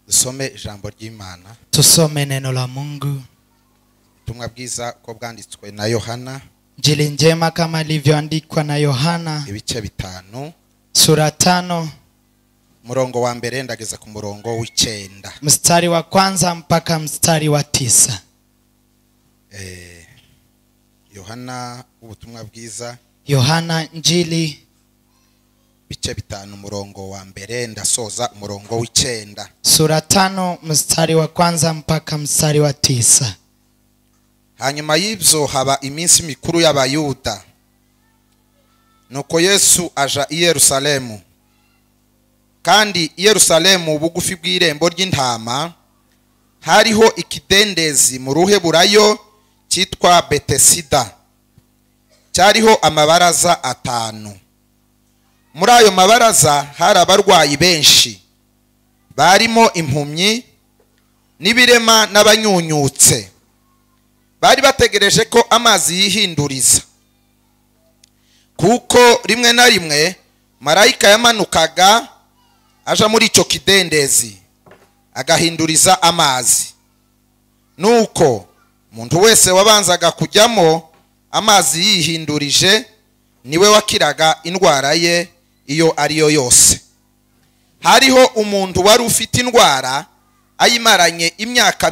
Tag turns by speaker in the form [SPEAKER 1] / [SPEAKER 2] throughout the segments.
[SPEAKER 1] Dusome ijambo ry'Imana.
[SPEAKER 2] Tusome neno la Mungu.
[SPEAKER 1] Ubutumwa bwiza ko bwanditswe na Yohana.
[SPEAKER 2] Injili njema kama ilivyoandikwa na Yohana.
[SPEAKER 1] Ibice 5.
[SPEAKER 2] Sura 5.
[SPEAKER 1] Murongo wa mbere ndageza ku murongo w'9.
[SPEAKER 2] Mstari wa kwanza mpaka mstari wa 9.
[SPEAKER 1] Yohana ubutumwa bwiza.
[SPEAKER 2] Yohana Injili
[SPEAKER 1] Bice 5 murongo wa mbere ndasoza murongo w'9.
[SPEAKER 2] Sura 5 mstari wa kwanza mpaka mstari wa 9.
[SPEAKER 1] Hanyuma y'ibyo haba iminsi mikuru y'abayuda. Nuko Yesu aja i Yerusalemu. Kandi Yerusalemu bugufi bw'irembo ry'intama hariho ikidendezi mu ruheburayo cyitwa Betesida. Cyariho amabaraza 5. Muri ayo mabaraza hari abarwayi benshi, barimo impumyi n'ibirema n'abanyunyutse. Bari bategereje ko amazi yihinduriza, kuko rimwe na rimwe marayika yamanukaga aja muri ico kidendezi agahinduriza amazi. Nuko umuntu wese wabanzaga kujyamo amazi yihindurije niwe wakiraga indwara ye iyo ariyo yose. Hariho umuntu wari ufite indwara ayimaranye imyaka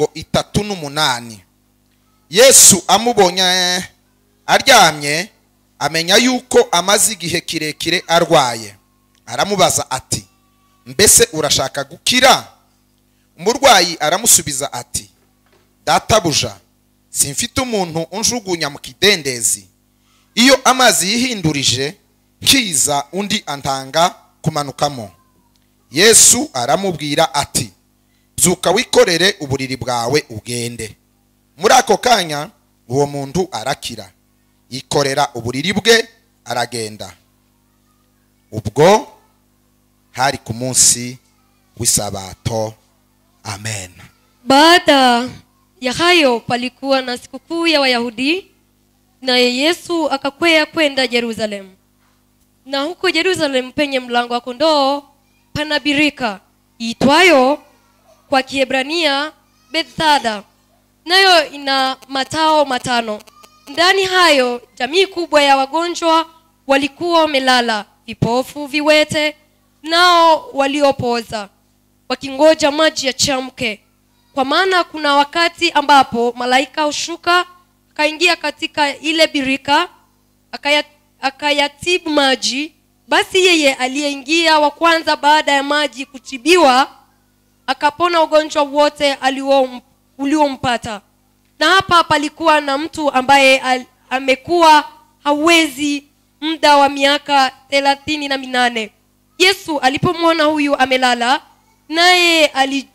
[SPEAKER 1] 38. Yesu amubonye aryamye, amenya yuko amaze igihe kirekire arwaye. Aramubaza ati, mbese urashaka gukira? Umurwayi aramusubiza ati, databuja, simfite umuntu unjugunya mu kidendezi. Iyo amazi yihindurije kiza undi antanga kumanukamo. Yesu aramubwira ati, zuka wikorere uburiri bwawe ugende. Muri ako kanya uwo muntu arakira, yikorera uburiri bwe aragenda. Ubwo hari ku munsi w'isabato. Amen.
[SPEAKER 3] Baada ya hayo palikuwa na sikukuu ya Wayahudi, naye Yesu akakwea kwenda Yerusalemu. Na huko Yerusalemu penye mlango wa kondoo pana birika iitwayo kwa Kiebrania Bethesda, nayo ina matao 5. Ndani hayo jamii kubwa ya wagonjwa walikuwa wamelala, vipofu, viwete, nao waliopoza, wakingoja maji yachemke. Kwa maana kuna wakati ambapo malaika hushuka akaingia katika ile birika akayatibu maji. Basi yeye aliyeingia wa kwanza baada ya maji kutibiwa akapona ugonjwa wote uliompata. Na hapa palikuwa na mtu ambaye amekuwa hawezi muda wa miaka 38. Yesu alipomwona huyu amelala, naye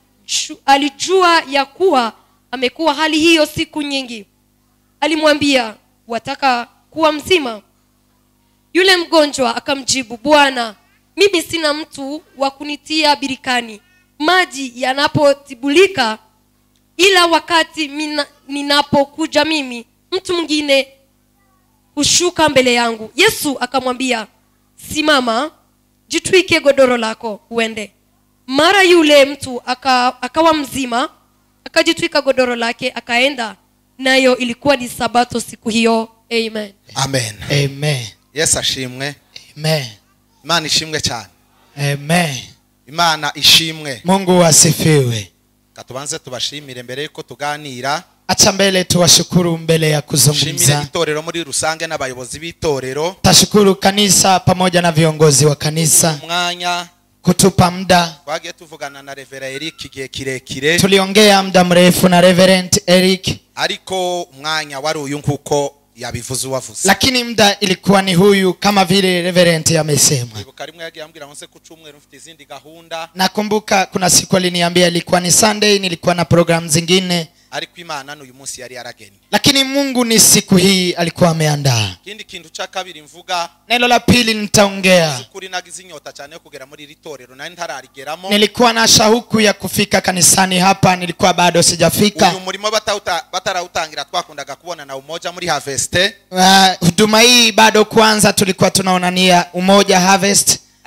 [SPEAKER 3] alijua ya kuwa amekuwa hali hiyo siku nyingi, alimwambia, wataka kuwa mzima? Yule mgonjwa akamjibu, Bwana, mimi sina mtu wa kunitia birikani maji yanapotibulika, ila wakati ninapokuja mimi, mtu mwingine hushuka mbele yangu. Yesu akamwambia, simama, jitwike godoro lako uende. Mara yule mtu akawa mzima, akajitwika godoro lake akaenda. Nayo ilikuwa ni sabato siku hiyo. Amen.
[SPEAKER 1] Amen.
[SPEAKER 2] Amen.
[SPEAKER 1] Yesu ashimwe.
[SPEAKER 2] Amen.
[SPEAKER 1] Imana ishimwe cyane.
[SPEAKER 2] Amen.
[SPEAKER 1] Imana ishimwe.
[SPEAKER 2] Mungu asifiwe.
[SPEAKER 1] Katubanze tubashimire mbere yuko tuganira.
[SPEAKER 2] Acha mbele tuwashukuru mbele ya
[SPEAKER 1] Shimire
[SPEAKER 2] kuzungumza.
[SPEAKER 1] itorero muri rusange n'abayobozi b'itorero.
[SPEAKER 2] Tashukuru kanisa pamoja na viongozi wa kanisa
[SPEAKER 1] Umwanya
[SPEAKER 2] kutupa muda.
[SPEAKER 1] twagiye tuvugana na Reverend Eric igihe kirekire.
[SPEAKER 2] Tuliongea muda mrefu na Reverend Eric,
[SPEAKER 1] Ariko umwanya wari uyu nkuko yabivuze wavuze.
[SPEAKER 2] lakini muda ilikuwa ni huyu kama vile Reverend amesema.
[SPEAKER 1] Ibuka rimwe yagiye ambwira ngo se ku cyumweru mfite izindi gahunda.
[SPEAKER 2] Nakumbuka kuna siku aliniambia ilikuwa ni Sunday, nilikuwa na program zingine,
[SPEAKER 1] Ariko Imana n'uyu munsi yari yarageni.
[SPEAKER 2] lakini Mungu ni siku hii alikuwa ameandaa.
[SPEAKER 1] Kindi kintu cha kabiri mvuga,
[SPEAKER 2] Neno la pili nitaongea.
[SPEAKER 1] ukuri nagize inyota cyane yo kugera muri ritorero nari ntararigeramo.
[SPEAKER 2] Nilikuwa na shauku ya kufika kanisani hapa, nilikuwa bado sijafika.
[SPEAKER 1] Uyu murimo batarawutangira twakundaga kubona na Umoja muri Harvest.
[SPEAKER 2] Huduma hii bado kwanza tulikuwa tunaonania Umoja Harvest.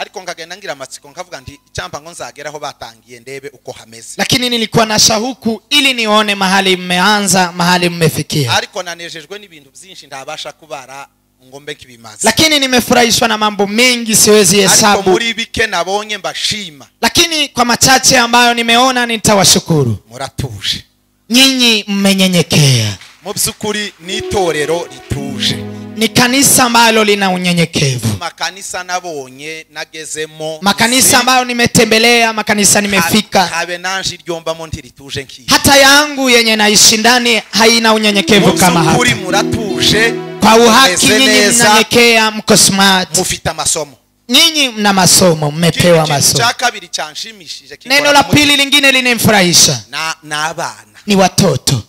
[SPEAKER 1] ariko ngagenda ngira amatsiko nkavuga nti icyampa ngo nzageraho batangiye ndebe uko hameze.
[SPEAKER 2] lakini nilikuwa na shauku ili nione mahali mmeanza, mahali mmefikia.
[SPEAKER 1] ariko nanejejwe n'ibintu byinshi ndabasha kubara ngombe kibimaze.
[SPEAKER 2] Lakini nimefurahishwa na mambo mengi siwezi
[SPEAKER 1] ariko
[SPEAKER 2] hesabu.
[SPEAKER 1] muri bike nabonye mbashima.
[SPEAKER 2] Lakini kwa machache ambayo nimeona nitawashukuru.
[SPEAKER 1] Muratuje.
[SPEAKER 2] Nyinyi mmenyenyekea.
[SPEAKER 1] Mu byukuri ni itorero rituje.
[SPEAKER 2] Ni kanisa ambalo lina unyenyekevu.
[SPEAKER 1] Makanisa nabonye nagezemo.
[SPEAKER 2] Makanisa ambayo nimetembelea, makanisa nimefika.
[SPEAKER 1] Habe nanje iryombamo ntirituje nki.
[SPEAKER 2] Hata yangu yenye naishi ndani haina unyenyekevu kama hapa.
[SPEAKER 1] Muri muratuje.
[SPEAKER 2] Kwa uhaki nyinyi mnyenyekea, mko smart.
[SPEAKER 1] Mufita masomo.
[SPEAKER 2] Nyinyi mna masomo, mmepewa masomo. Neno la pili lingine linamfurahisha.
[SPEAKER 1] Na abana.
[SPEAKER 2] Ni watoto.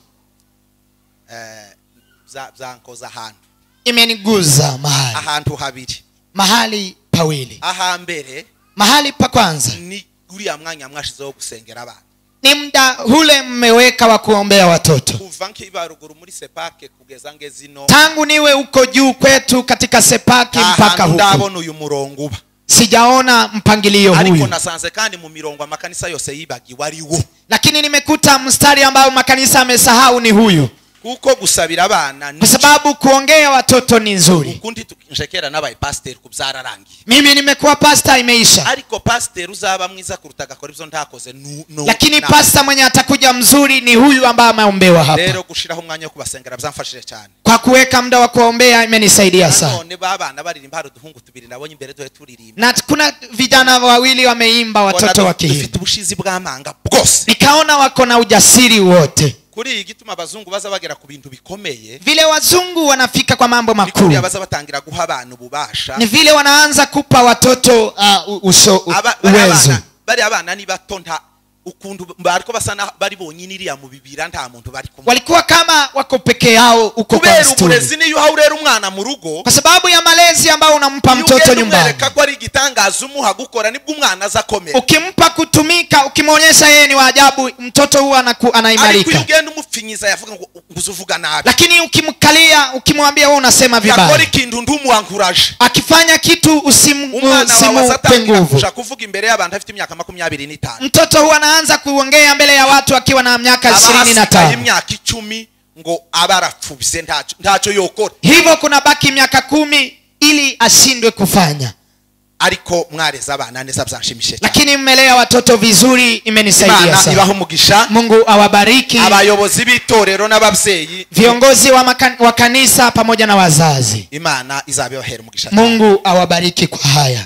[SPEAKER 1] Zankoza hantu.
[SPEAKER 2] Imeniguza mahali.
[SPEAKER 1] Ahantu habiri.
[SPEAKER 2] Mahali pawili.
[SPEAKER 1] Ahambere.
[SPEAKER 2] Mahali pa kwanza.
[SPEAKER 1] Ni uriya mwanya mwashizeho gusengera abana.
[SPEAKER 2] Ni muda ule mmeweka wa kuombea watoto.
[SPEAKER 1] Kuva nkibaruguru muri sepake kugeza ngezino.
[SPEAKER 2] Tangu niwe uko juu kwetu katika sepake mpaka huko.
[SPEAKER 1] Ndabona uyu murongo uba.
[SPEAKER 2] Sijaona mpangilio huyu.
[SPEAKER 1] Ariko nasanze kandi mu mirongo amakanisa yose yibagi wariwo.
[SPEAKER 2] Lakini nimekuta mstari ambao makanisa amesahau ni huyu.
[SPEAKER 1] Kuko gusabira abana
[SPEAKER 2] kwa sababu kuongea watoto ni nzuri.
[SPEAKER 1] Ukundi tukinjekera nabaye pastor kubyararangi.
[SPEAKER 2] Mimi nimekuwa pastor imeisha.
[SPEAKER 1] Ariko pastor uzaba mwiza kuruta gakora ibyo ntakoze
[SPEAKER 2] lakini pastor mwenye atakuja mzuri ni huyu ambaye ameombewa hapa.
[SPEAKER 1] Rero gushiraho umwanya wo kubasengera byamfashije cyane.
[SPEAKER 2] Kwa kuweka muda wa kuombea imenisaidia sana.
[SPEAKER 1] None babana baririmba haro duhungu tubiri nabonye imbere dore turirimba.
[SPEAKER 2] Na kuna vijana wawili wameimba watoto wa Kihindi.
[SPEAKER 1] Dufite ubushizi bw'amanga bwose.
[SPEAKER 2] Nikaona wako na ujasiri wote.
[SPEAKER 1] Kuri igituma abazungu baza bagera ku bintu bikomeye.
[SPEAKER 2] Vile wazungu wanafika kwa mambo makuu.
[SPEAKER 1] Ni baza batangira guha abantu bubasha.
[SPEAKER 2] Ni vile wanaanza kupa watoto uwezo.
[SPEAKER 1] Bari abana ni batonta ukundu bariko basana bari bonyine iriya mu bibira nta muntu bari kumwe.
[SPEAKER 2] Walikuwa kama wako peke yao uko kwa mstuni.
[SPEAKER 1] Kubera urezi niyo haurera umwana mu rugo.
[SPEAKER 2] Kwa sababu ya malezi ambao unampa mtoto nyumbani.
[SPEAKER 1] Yureka ko ari igitangaza umuha gukora nibwo umwana azakomera.
[SPEAKER 2] Ukimpa kutumika, ukimonyesha yeye ni waajabu, mtoto huwa anaimarika.
[SPEAKER 1] Ariko ugenda umupfinyiza yavuga ngo nguzuvuga nabi.
[SPEAKER 2] Lakini ukimkalia, ukimwambia wewe unasema vibaya.
[SPEAKER 1] Yakora ikintu ndumuankuraje.
[SPEAKER 2] Akifanya kitu usimpe nguvu.
[SPEAKER 1] Kuvuga imbere y'abantu afite imyaka 25.
[SPEAKER 2] Mtoto huwa anaanza kuongea mbele ya watu akiwa na miaka 25.
[SPEAKER 1] Imyaka 10 ngo abarapfubise ntacho yokora.
[SPEAKER 2] Hivyo kuna baki miaka 10 ili ashindwe kufanya.
[SPEAKER 1] Ariko mwareza abana neza byanshimishe.
[SPEAKER 2] Lakini mmelea watoto vizuri imenisaidia sana.
[SPEAKER 1] Ibaho umugisha.
[SPEAKER 2] Mungu awabariki.
[SPEAKER 1] Abayobozi b'itorero n'ababyeyi.
[SPEAKER 2] Viongozi wa kanisa pamoja na wazazi.
[SPEAKER 1] Imana izabyohera umugisha.
[SPEAKER 2] Mungu awabariki kwa haya.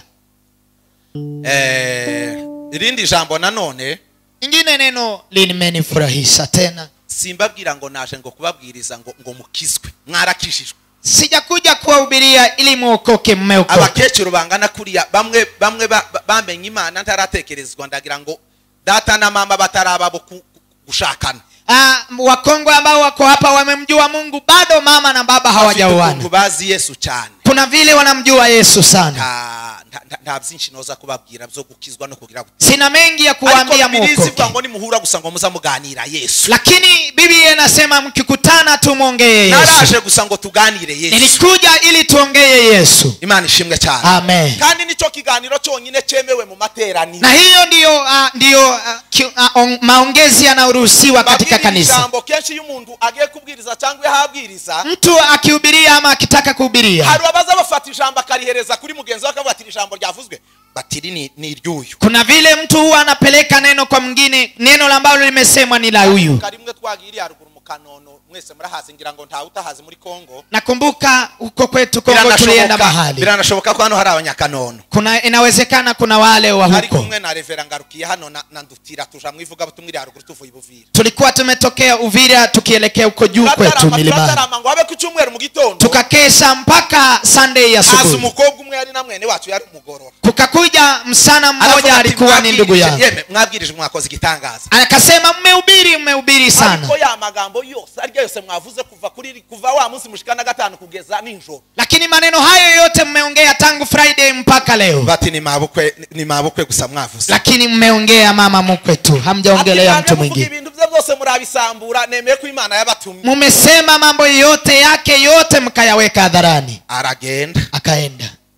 [SPEAKER 1] Irindi jambo nanone.
[SPEAKER 2] Ingine neno limenifurahisha tena.
[SPEAKER 1] Simbabwira ngo naje ngo kubabwiriza ngo mukizwe. Mwarakishijwe.
[SPEAKER 2] Sijakuja kuwahubiria ili muokoke, mmeokoka.
[SPEAKER 1] Abakecuru bangana kuriya bamwe bamenye Imana ntaratekerezwa ndagira ngo data na mama batarababo gushakana.
[SPEAKER 2] Wakongwe ambao wako hapa wamemjua Mungu, bado mama na baba hawajaoana.
[SPEAKER 1] Bazi Yesu cyane.
[SPEAKER 2] Kuna vile wanamjua Yesu sana.
[SPEAKER 1] Nta byinshi noza kubabwira byo gukizwa no kugira.
[SPEAKER 2] Sina mengi ya kuambia muokoke.
[SPEAKER 1] Ngo ni muhura gusa ngo muza muganira Yesu.
[SPEAKER 2] Lakini Biblia inasema mkikutana tumuongee Yesu.
[SPEAKER 1] Naraje gusa ngo tuganire Yesu.
[SPEAKER 2] Nilikuja ili tuongee Yesu.
[SPEAKER 1] Imana ishimwe cyane.
[SPEAKER 2] Amen.
[SPEAKER 1] Kandi nico kiganiro cyonyine cyemewe mu materaniro.
[SPEAKER 2] Na hiyo ndio maongezi yanayoruhusiwa katika kanisa.
[SPEAKER 1] Jambo kenshi y'umuntu agiye kubwiriza cyangwa yahabwiriza.
[SPEAKER 2] Mtu akihubiria ama akitaka kuhubiria.
[SPEAKER 1] Hari abaza bafata ijambo akarihereza kuri mugenzi wake akavuga ati ijambo ryavuzwe. Batiri ni ryuyu.
[SPEAKER 2] Kuna vile mtu huwa anapeleka neno kwa mwingine, neno ambalo limesemwa ni la huyu.
[SPEAKER 1] Karimwe twagiriye haruguru mu Kanono, mwese murahazi ngira ngo nta utahazi muri Kongo.
[SPEAKER 2] Nakumbuka huko kwetu Kongo tulienda mahali.
[SPEAKER 1] Biranashoboka ko hano hari abanyakanono.
[SPEAKER 2] Inawezekana kuna wale wa huko.
[SPEAKER 1] Hari kumwe na Reverend Ngarukiye hano na Ndutira tuja mwivuga butumwiri haruguru tuvuye Buvira.
[SPEAKER 2] Tulikuwa tumetokea Uvira tukielekea huko juu kwetu milimani.
[SPEAKER 1] Ngo abe ku cyumweru mu gitondo.
[SPEAKER 2] Tukakesha mpaka Sunday ya asubuhi.
[SPEAKER 1] Umukobwa umwe yari na mwene wacu yari umugorora.
[SPEAKER 2] Kukakuja msana mmoja alikuwa ni ndugu yangu.
[SPEAKER 1] Yeme mwabwirije mwakoze igitangaza.
[SPEAKER 2] Akasema mmehubiri sana.
[SPEAKER 1] Ariko ya magambo yose arya yose mwavuze kuva wa munsi mushikana 5 kugeza ninjoro.
[SPEAKER 2] Lakini maneno hayo yote mmeongea tangu Friday mpaka leo.
[SPEAKER 1] Bati ni mabukwe gusa mwavuze.
[SPEAKER 2] Lakini mmeongea mama mkwe tu, hamjaongelea mtu mwingine.
[SPEAKER 1] Ibintu byose murabisambura nemeye ko Imana yabatumye.
[SPEAKER 2] Mumesema mambo yote yake yote mkayaweka hadharani.
[SPEAKER 1] Aragenda.
[SPEAKER 2] Akaenda.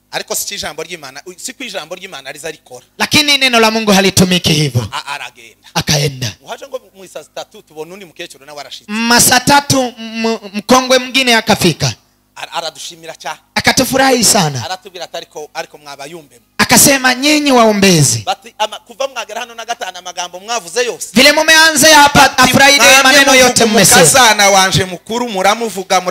[SPEAKER 1] ariko si ijambo ry'Imana, si ku ijambo ry'Imana riza rikora.
[SPEAKER 2] Lakini neno la Mungu halitumiki hivyo.
[SPEAKER 1] Aragenda.
[SPEAKER 2] Akaenda.
[SPEAKER 1] Uhaje ngo mu saa 3 tubona undi mukecuru na warashitse.
[SPEAKER 2] Masaa 3 mkongwe mwingine akafika.
[SPEAKER 1] Aradushimira cyane.
[SPEAKER 2] Akatufurahi sana.
[SPEAKER 1] Aratubwira ariko mwabayumbe.
[SPEAKER 2] Akasema nyinyi waombezi.
[SPEAKER 1] Kuva mwagera hano na gatana magambo mwavuze yose.
[SPEAKER 2] Vile mumeanza hapa Friday maneno yote mmesema.
[SPEAKER 1] Mukazana wanje mukuru muramuvuga.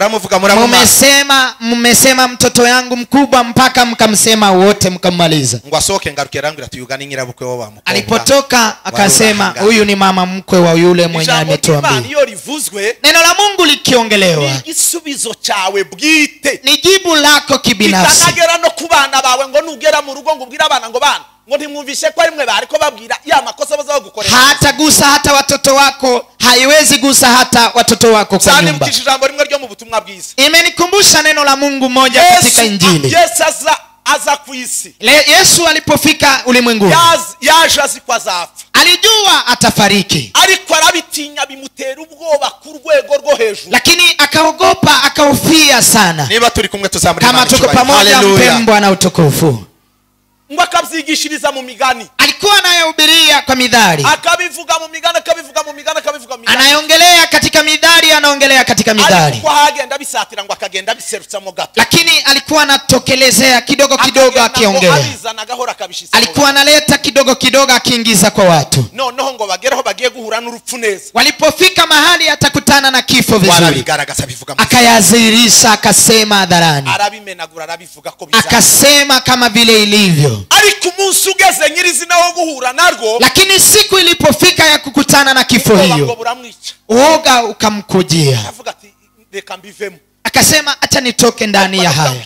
[SPEAKER 2] Mmesema mtoto yangu mkubwa mpaka mkamsema wote mkammaliza.
[SPEAKER 1] Ngo asoke ngarukira ngira tuyugana nyirabukwe wa mukobwa.
[SPEAKER 2] Alipotoka akasema huyu ni mama mkwe wa yule mwenye ametuambia. Neno la Mungu likiongelewa.
[SPEAKER 1] Ni gisubizo cyawe bwite.
[SPEAKER 2] Ni jibu lako kibinafsi.
[SPEAKER 1] Itanagera no kubana bawe ngo nugera mu rugo ngo ubwira abana ngo bana ngo ntimwumvishe ko rimwe bariko babwira ya makosa baza gukorera.
[SPEAKER 2] Hata gusa hata watoto wako, haiwezi gusa hata watoto wako kwa nyumba.
[SPEAKER 1] Mkisha jambo rimwe ryo mu butumwa bwiza.
[SPEAKER 2] Imenikumbusha neno la Mungu moja katika Injili.
[SPEAKER 1] Yesu aza kuisi.
[SPEAKER 2] Yesu alipofika ulimwenguni.
[SPEAKER 1] Yaje azikwazafa.
[SPEAKER 2] Alijua atafariki.
[SPEAKER 1] Ariko arabitinya bimutera ubwoba ku rwego rwo hejuru.
[SPEAKER 2] Lakini akaogopa, akahofia sana.
[SPEAKER 1] Niba turi kumwe tuzamuri
[SPEAKER 2] kama tuko pamoja, mpendwa na utukufu.
[SPEAKER 1] Ngo akabyigishiriza mu migani.
[SPEAKER 2] Alikuwa anayohubiria kwa midhari.
[SPEAKER 1] Akabivuga mu migani.
[SPEAKER 2] Anaongelea katika midhari, anaongelea katika midhari.
[SPEAKER 1] Alikuwa hagenda bisatira ngo akagenda biserutsa mo gato.
[SPEAKER 2] Lakini alikuwa anatokelezea kidogo kidogo akiongea. Alikuwa analeta kidogo kidogo akiingiza kwa watu.
[SPEAKER 1] Noneho ngo bageraho bagiye guhura n'urupfu neza.
[SPEAKER 2] Walipofika mahali atakutana na kifo vizuri. Akayazirisha, akasema hadharani.
[SPEAKER 1] Arabimenagura arabivuga ko bizaza.
[SPEAKER 2] Akasema kama vile ilivyo.
[SPEAKER 1] Ariko umunsi ugeze nyirizina wo guhura narwo.
[SPEAKER 2] Lakini siku ilipofika ya kukutana na kifo hiyo, uoga ukamkujia.
[SPEAKER 1] Akavuga ati reka mbivemo.
[SPEAKER 2] Akasema acha nitoke ndani ya haya.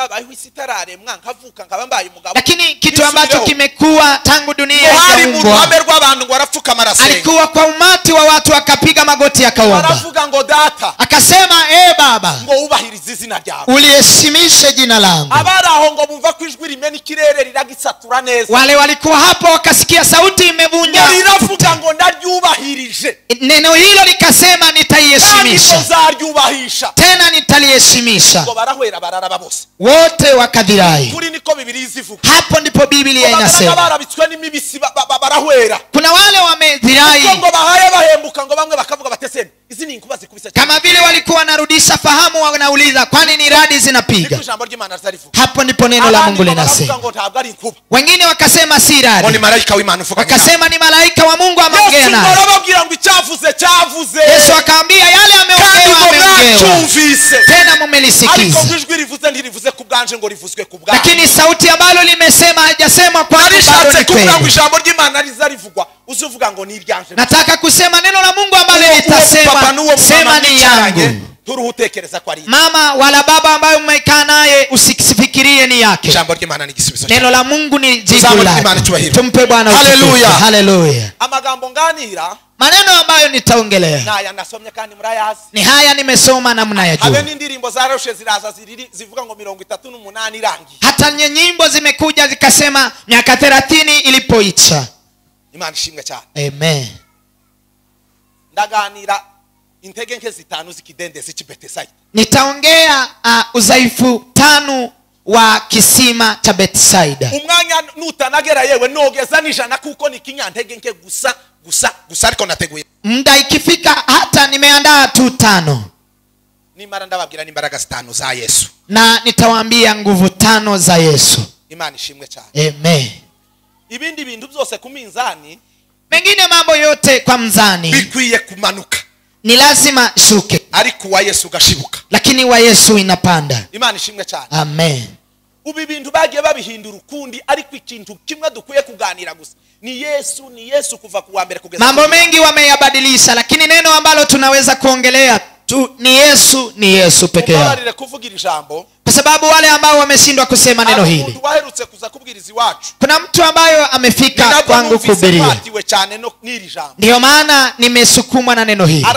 [SPEAKER 2] Lakini kitu ambacho kimekuwa tangu dunia ikaumbwa, alikuwa kwa umati wa watu, akapiga magoti akaomba. Akasema Baba, uliheshimishe jina langu. Wale walikuwa hapo wakasikia sauti imevunja. Neno hilo likasema nitaiheshimisha. Tena nitaliheshimisha. Wote wakadhirai. Hapo ndipo Biblia inasema. Kuna wale wamedhirai. Kama vile walikuwa wanarudisha fahamu, wanauliza kwani ni radi zinapiga. Hapo ndipo neno la Mungu linasema. Wengine wakasema si radi. Wakasema ni malaika wa Mungu ameongea naye. Yesu akaambia yale ameongewa. Tena mumelisikiza. Lakini sauti ambalo limesema hajasema kwa nataka kusema neno la Mungu ambalo litasema sema ni yangu. Mama wala baba ambaye umekaa naye usifikirie ni yake. Neno la Mungu ni jibu lake. Tumpe Bwana utukufu. Haleluya.
[SPEAKER 1] Amagambo nganira,
[SPEAKER 2] maneno ambayo nitaongelea ni haya nimesoma na mnayajua. Hata nyimbo zimekuja zikasema miaka 30 ilipoisha. Amen.
[SPEAKER 1] Ndaganira intege nke 5 zikidendezi cy'Bethsaida.
[SPEAKER 2] Nitaongea udhaifu 5 wa kisima cha Bethsaida.
[SPEAKER 1] Umwanya nutanagera yewe nogeza nijana kuko ni kinyantege nke gusa ariko nateguye.
[SPEAKER 2] Muda ikifika hata nimeandaa tu 5.
[SPEAKER 1] Nimara ndababwira n'imbaraga 5 za Yesu.
[SPEAKER 2] Na nitawaambia nguvu 5 za Yesu.
[SPEAKER 1] Imana ishimwe cyane.
[SPEAKER 2] Amen.
[SPEAKER 1] Ibindi bintu byose ku minzani,
[SPEAKER 2] mengine mambo yote kwa mzani
[SPEAKER 1] bikwiye kumanuka.
[SPEAKER 2] Ni lazima shuke.
[SPEAKER 1] Ariko wa Yesu gashibuka.
[SPEAKER 2] Lakini wa Yesu inapanda.
[SPEAKER 1] Imana ishimwe cyane.
[SPEAKER 2] Amen.
[SPEAKER 1] Ubi bintu bagiye babihindura ukundi, ariko ikintu kimwe dukwiye kuganira gusa ni Yesu kuva kuwa mbere kugeza.
[SPEAKER 2] Mambo mengi wameyabadilisha, lakini neno ambalo tunaweza kuongelea tu ni Yesu peke yake. Kwa sababu wale ambao wameshindwa kusema neno hili. Kuna mtu ambaye amefika kwangu kuhubiria. Ndio maana nimesukumwa na neno hili.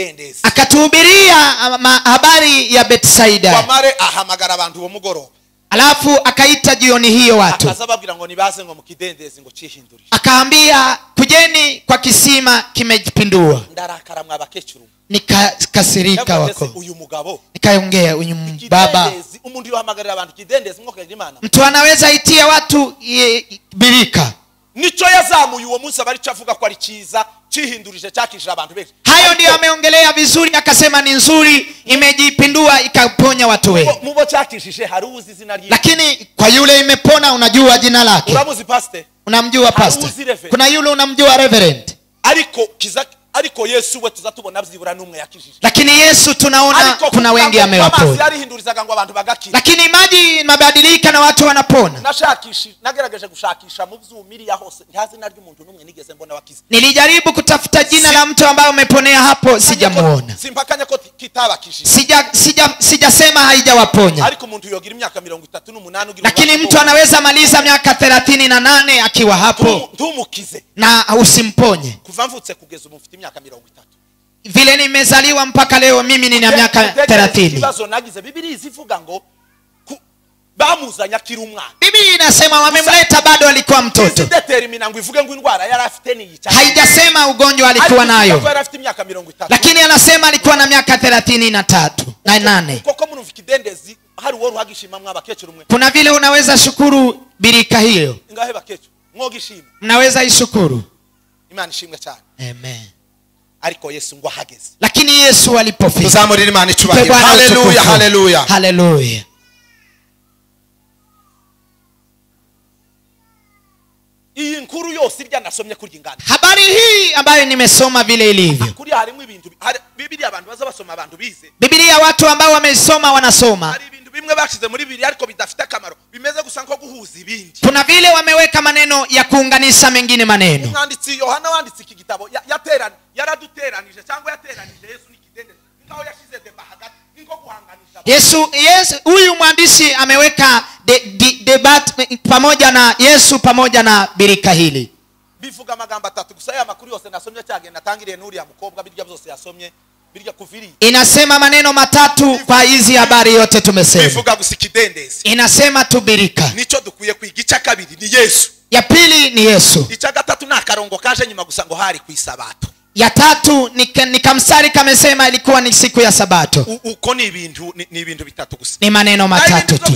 [SPEAKER 2] Akatuhubiria habari ya Bethsaida. alafu akaita jioni hiyo watu
[SPEAKER 1] akazababwira ngo nibaze ngo mukidendezi ngo cihindurije
[SPEAKER 2] akaambia kujeni kwa kisima kimejipindua.
[SPEAKER 1] Ndarakara mwabakecuru
[SPEAKER 2] Nikakasirika wako
[SPEAKER 1] uyu mugabo
[SPEAKER 2] nikaongea uyu baba
[SPEAKER 1] umuntu yohamagarira abantu kidendezi ngo kagira Imana
[SPEAKER 2] mtu anaweza itia watu birika
[SPEAKER 1] nico yazamuye uwo munsi abari cavuga ko ari ciza cihindurije cyakishira abantu benshi.
[SPEAKER 2] Hayo ndio ameongelea vizuri akasema ni nzuri imejipindua ikaponya watu wengi.
[SPEAKER 1] Mubo cyakishije haruzi zina rye.
[SPEAKER 2] Lakini kwa yule imepona unajua jina lake.
[SPEAKER 1] Uramuzi pastor?
[SPEAKER 2] Unamjua pastor. Kuna yule unamjua reverend.
[SPEAKER 1] Ariko Yesu we tuzatubona byibura numwe yakishije.
[SPEAKER 2] Lakini Yesu tunaona kuna wengi amewaponya. Lakini maji mabadilika na watu wanapona.
[SPEAKER 1] Nagerageje gushakisha mu byumiriya hose ntazi naryo umuntu numwe nigeze mbona wakiza.
[SPEAKER 2] Nilijaribu kutafuta jina la mtu ambaye umeponea hapo sijamuona.
[SPEAKER 1] Simpakanya ko kitabakishije.
[SPEAKER 2] Sijasema haijawaponya.
[SPEAKER 1] Ariko umuntu yogira imyaka 38
[SPEAKER 2] lakini mtu anaweza maliza miaka 38 akiwa hapo.
[SPEAKER 1] Ntumukize.
[SPEAKER 2] Na usimponye.
[SPEAKER 1] Kuva mvutse kugeza umufite imyaka 30.
[SPEAKER 2] Vile nimezaliwa mpaka leo mimi nina miaka 30.
[SPEAKER 1] Kibazo nagize Biblia izivuga ngo bamuzanya kiri umwana.
[SPEAKER 2] Biblia inasema wamemleta bado alikuwa mtoto.
[SPEAKER 1] Determina ngo ivuge ngo indwara yari afite ni yica.
[SPEAKER 2] Haijasema ugonjwa alikuwa nayo. Lakini anasema alikuwa na miaka 33 na 8.
[SPEAKER 1] Koko muntu fikidendezi hari wo ruhagishima mwabakecuru mwe.
[SPEAKER 2] Kuna vile unaweza shukuru birika hiyo.
[SPEAKER 1] Ngahe bakecuru mwogishima.
[SPEAKER 2] Mnaweza ishukuru.
[SPEAKER 1] Imana ishimwe cyane.
[SPEAKER 2] Amen.
[SPEAKER 1] Ariko Yesu ngo hageze.
[SPEAKER 2] Lakini Yesu alipofika.
[SPEAKER 1] Tuzamurira Imana icubahiro. Haleluya haleluya.
[SPEAKER 2] Haleluya.
[SPEAKER 1] Iyi nkuru yose irya nasomye kuri ingana.
[SPEAKER 2] Habari hii ambayo nimesoma vile ilivyo.
[SPEAKER 1] Kuri harimo ibintu Biblia abantu baza basoma abantu bize.
[SPEAKER 2] Biblia watu ambao wamesoma wanasoma.
[SPEAKER 1] Hari ibintu bimwe bashize muri Biblia ariko bidafite akamaro. Bimeze gusa nko guhuza ibindi.
[SPEAKER 2] Kuna vile wameweka maneno ya kuunganisha mengine maneno.
[SPEAKER 1] Umwanditsi Yohana wanditse iki gitabo yaraduteranije cyangwa yateranije Yesu nikidende. Ngaho yashize deba hagati nko guhanganisha.
[SPEAKER 2] Yesu huyu mwandishi ameweka debate pamoja na Yesu pamoja na birika hili.
[SPEAKER 1] Bivuga amagamba atatu gusa ya makuru yose nasomye cyagenda natangiriye nuri ya mukobwa birya byose yasomye birya kuviri.
[SPEAKER 2] Inasema maneno matatu kwa hizi habari yote tumesema.
[SPEAKER 1] Bivuga gusikidendezi.
[SPEAKER 2] Inasema tubirika.
[SPEAKER 1] Nico dukuye kwigica kabiri ni Yesu.
[SPEAKER 2] Ya pili ni Yesu.
[SPEAKER 1] Ica gatatu na karongo kaje nyuma gusa ngo hari kwisabato.
[SPEAKER 2] Ya tatu ni kamsari kamesema ilikuwa ni siku ya sabato.
[SPEAKER 1] Uko ni ibintu bitatu gusa.
[SPEAKER 2] Ni maneno matatu tu.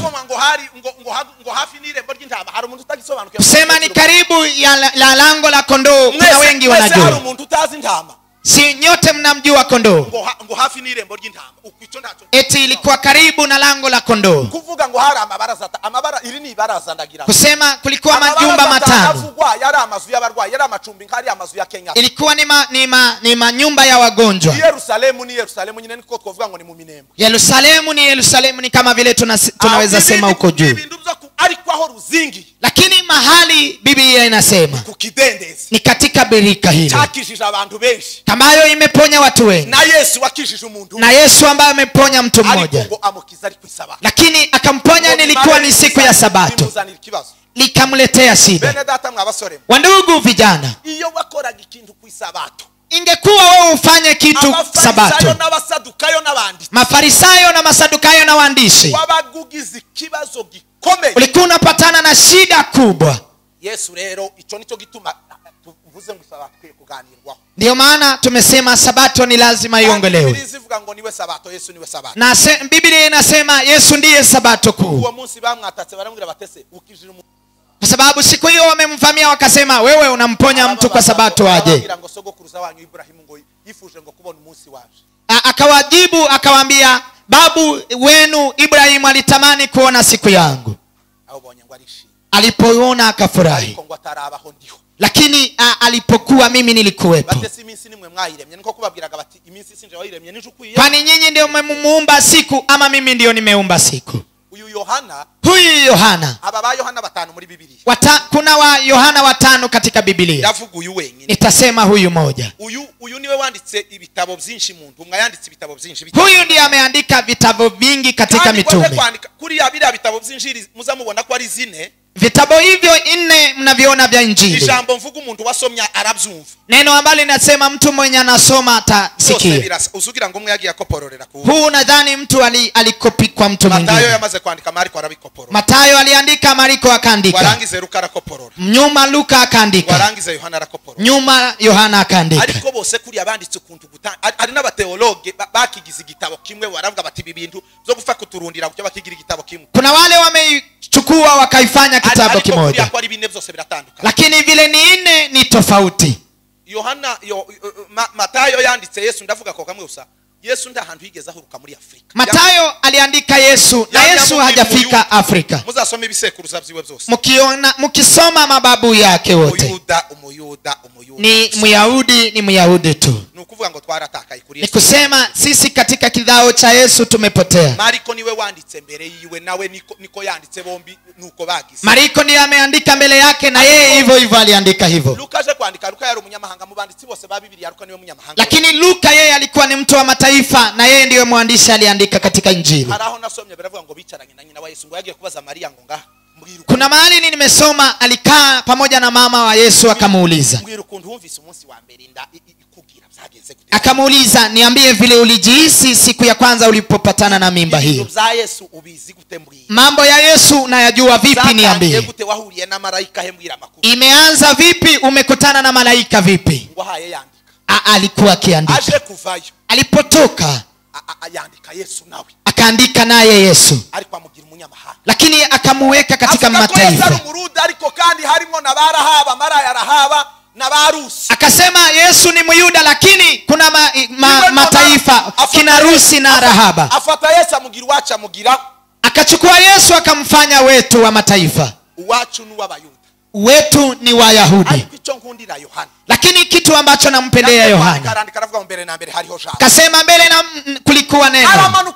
[SPEAKER 1] Ngo hafi ni irembo ry'intama hari umuntu utagisobanukiye.
[SPEAKER 2] Kusema ni karibu ya lango la kondoo kuna wengi wanajua.
[SPEAKER 1] Hari umuntu utazi intama.
[SPEAKER 2] Si nyote mnamjua kondoo.
[SPEAKER 1] Ngo hafi ni irembo ry'intama. Ukwico ndacho.
[SPEAKER 2] Eti ilikuwa karibu na lango la kondoo.
[SPEAKER 1] Kuvuga ngo hari amabara iri ni ibaraza ndagira.
[SPEAKER 2] Kusema kulikuwa majumba matano.
[SPEAKER 1] Avugwa yari amazu y'abarwayi yari amacumbi nkari amazu ya Kenya.
[SPEAKER 2] Ilikuwa ni manyumba ya wagonjwa.
[SPEAKER 1] Yerusalemu nyine niko twovuga ngo ni mu minembo.
[SPEAKER 2] Yerusalemu ni kama vile tunaweza sema uko juu.
[SPEAKER 1] Ariko aho ruzingi.
[SPEAKER 2] Lakini mahali Biblia inasema
[SPEAKER 1] kukidendezi
[SPEAKER 2] ni katika birika hili.
[SPEAKER 1] Chakishije abantu benshi.
[SPEAKER 2] Ambayo imeponya watu wengi.
[SPEAKER 1] Na Yesu wakishije umuntu.
[SPEAKER 2] Na Yesu ambaye ameponya mtu mmoja.
[SPEAKER 1] Ariko amukiza ari kwisaba.
[SPEAKER 2] Lakini akamponya nilikuwa ni siku ya sabato. Likamletea shida.
[SPEAKER 1] Bene data mwabasore.
[SPEAKER 2] Wandugu vijana.
[SPEAKER 1] Iyo wakoraga ikintu kwisabato.
[SPEAKER 2] Ingekuwa wewe ufanye kitu sabato. Mafarisayo na Masadukayo na waandishi.
[SPEAKER 1] Wabagugize kibazo gikomeye.
[SPEAKER 2] Ulikuwa unapatana na shida kubwa.
[SPEAKER 1] Yesu rero ico nico gituma tuvuze ngo sabato kuganirwa.
[SPEAKER 2] Ndio maana tumesema sabato ni lazima iongelewe.
[SPEAKER 1] Biblia ivuga ngo niwe sabato, Yesu niwe sabato.
[SPEAKER 2] Na Biblia inasema Yesu ndiye sabato kuu.
[SPEAKER 1] Uwo munsi bamwatatse baramwira batese ukijira umuntu.
[SPEAKER 2] Kwa sababu siku hiyo wamemvamia wakasema wewe unamponya mtu kwa sabato aje. Akawajibu akawaambia babu wenu Ibrahimu alitamani kuona siku yangu. Alipoona akafurahi. Lakini alipokuwa mimi nilikuwepo. Kwani nyinyi ndio mmemuumba siku ama mimi ndio nimeumba siku? Huyu Yohana.
[SPEAKER 1] Aba Yohana 5 muri Biblia.
[SPEAKER 2] Kuna wa Yohana 5 katika Biblia.
[SPEAKER 1] Ndavuga uyu wenyine.
[SPEAKER 2] Nitasema huyu moja.
[SPEAKER 1] Uyu niwe wanditse ibitabo byinshi muntu. Umwe yanditse ibitabo byinshi.
[SPEAKER 2] Huyu ndiye ameandika vitabu vingi katika mitume.
[SPEAKER 1] Kuri ya biriya bitabo byinshi muzamubona ko ari zine.
[SPEAKER 2] vitabu hivyo 4 mnaviona vya Injili.
[SPEAKER 1] ijambo mvuga umuntu wasomya arabyumva.
[SPEAKER 2] Neno ambalo linasema mtu mwenye anasoma atasikia.
[SPEAKER 1] Usugira ngo umwe yagiye akopororera ku.
[SPEAKER 2] Huu nadhani mtu alikopi kwa mtu mwingine.
[SPEAKER 1] Matayo yamaze kwandika Marko arabikoporora.
[SPEAKER 2] Matayo aliandika, Marko akaandika.
[SPEAKER 1] Warangize Luka arakoporora.
[SPEAKER 2] Nyuma Luka akaandika.
[SPEAKER 1] Warangize Yohana arakoporora.
[SPEAKER 2] Nyuma Yohana akaandika.
[SPEAKER 1] Ariko bose kuri abanditse ukuntu ari n'abateologe bakigize igitabo kimwe waravuga bati ibintu byo gufa kuturundira kucyo bakigira igitabo kimwe.
[SPEAKER 2] Kuna wale wamechukua wakaifanya kitabu kimoja. Lakini vile ni 4 ni tofauti.
[SPEAKER 1] Yohana Matayo yanditse Yesu ndavuga ko kamwe usa. Yesu nda hantu yigeza ahuruka muri Afrika.
[SPEAKER 2] Matayo aliandika Yesu na Yesu hajafika Afrika.
[SPEAKER 1] Muzasome ibisekuruza byiwe byose.
[SPEAKER 2] Mukisoma mababu yake wote.
[SPEAKER 1] Umuyuda.
[SPEAKER 2] Ni Myahudi tu.
[SPEAKER 1] Nukuvuga ngo twaratakaye kuri
[SPEAKER 2] Yesu. Nikusema sisi katika kidhao cha Yesu tumepotea.
[SPEAKER 1] Mariko niwe wanditse mbere yiwe nawe niko yanditse bombi nuko bagize.
[SPEAKER 2] Mariko ndiye ameandika mbele yake na yeye hivyo aliandika hivyo.
[SPEAKER 1] Luka aje kuandika, Luka yari umunyamahanga mu banditsi bose ba Biblia, Luka niwe munyamahanga.
[SPEAKER 2] Lakini Luka yeye alikuwa ni mtu wa mataifa na yeye ndiye mwandishi aliandika katika Injili.
[SPEAKER 1] Haraho nasomye baravuga ngo bicaranye na nyina wa Yesu ngo yagiye kubaza Maria ngo ngaha.
[SPEAKER 2] Kuna mahali nimesoma alikaa pamoja na mama wa Yesu akamuuliza. Akamuuliza, niambie vile ulijihisi siku ya kwanza ulipopatana na mimba hiyo. Mambo ya Yesu unayajua vipi, niambie. Imeanza vipi, umekutana na malaika vipi? Alikuwa akiandika. Alipotoka akaandika naye Yesu. Lakini akamuweka katika mataifa. Akasema Yesu ni Myuda lakini kuna mataifa kina Rusi na Rahaba. Akachukua Yesu akamfanya wetu wa mataifa. Wetu ni Wayahudi. Lakini kitu ambacho nampendea Yohana, akasema mbele na kulikuwa neno.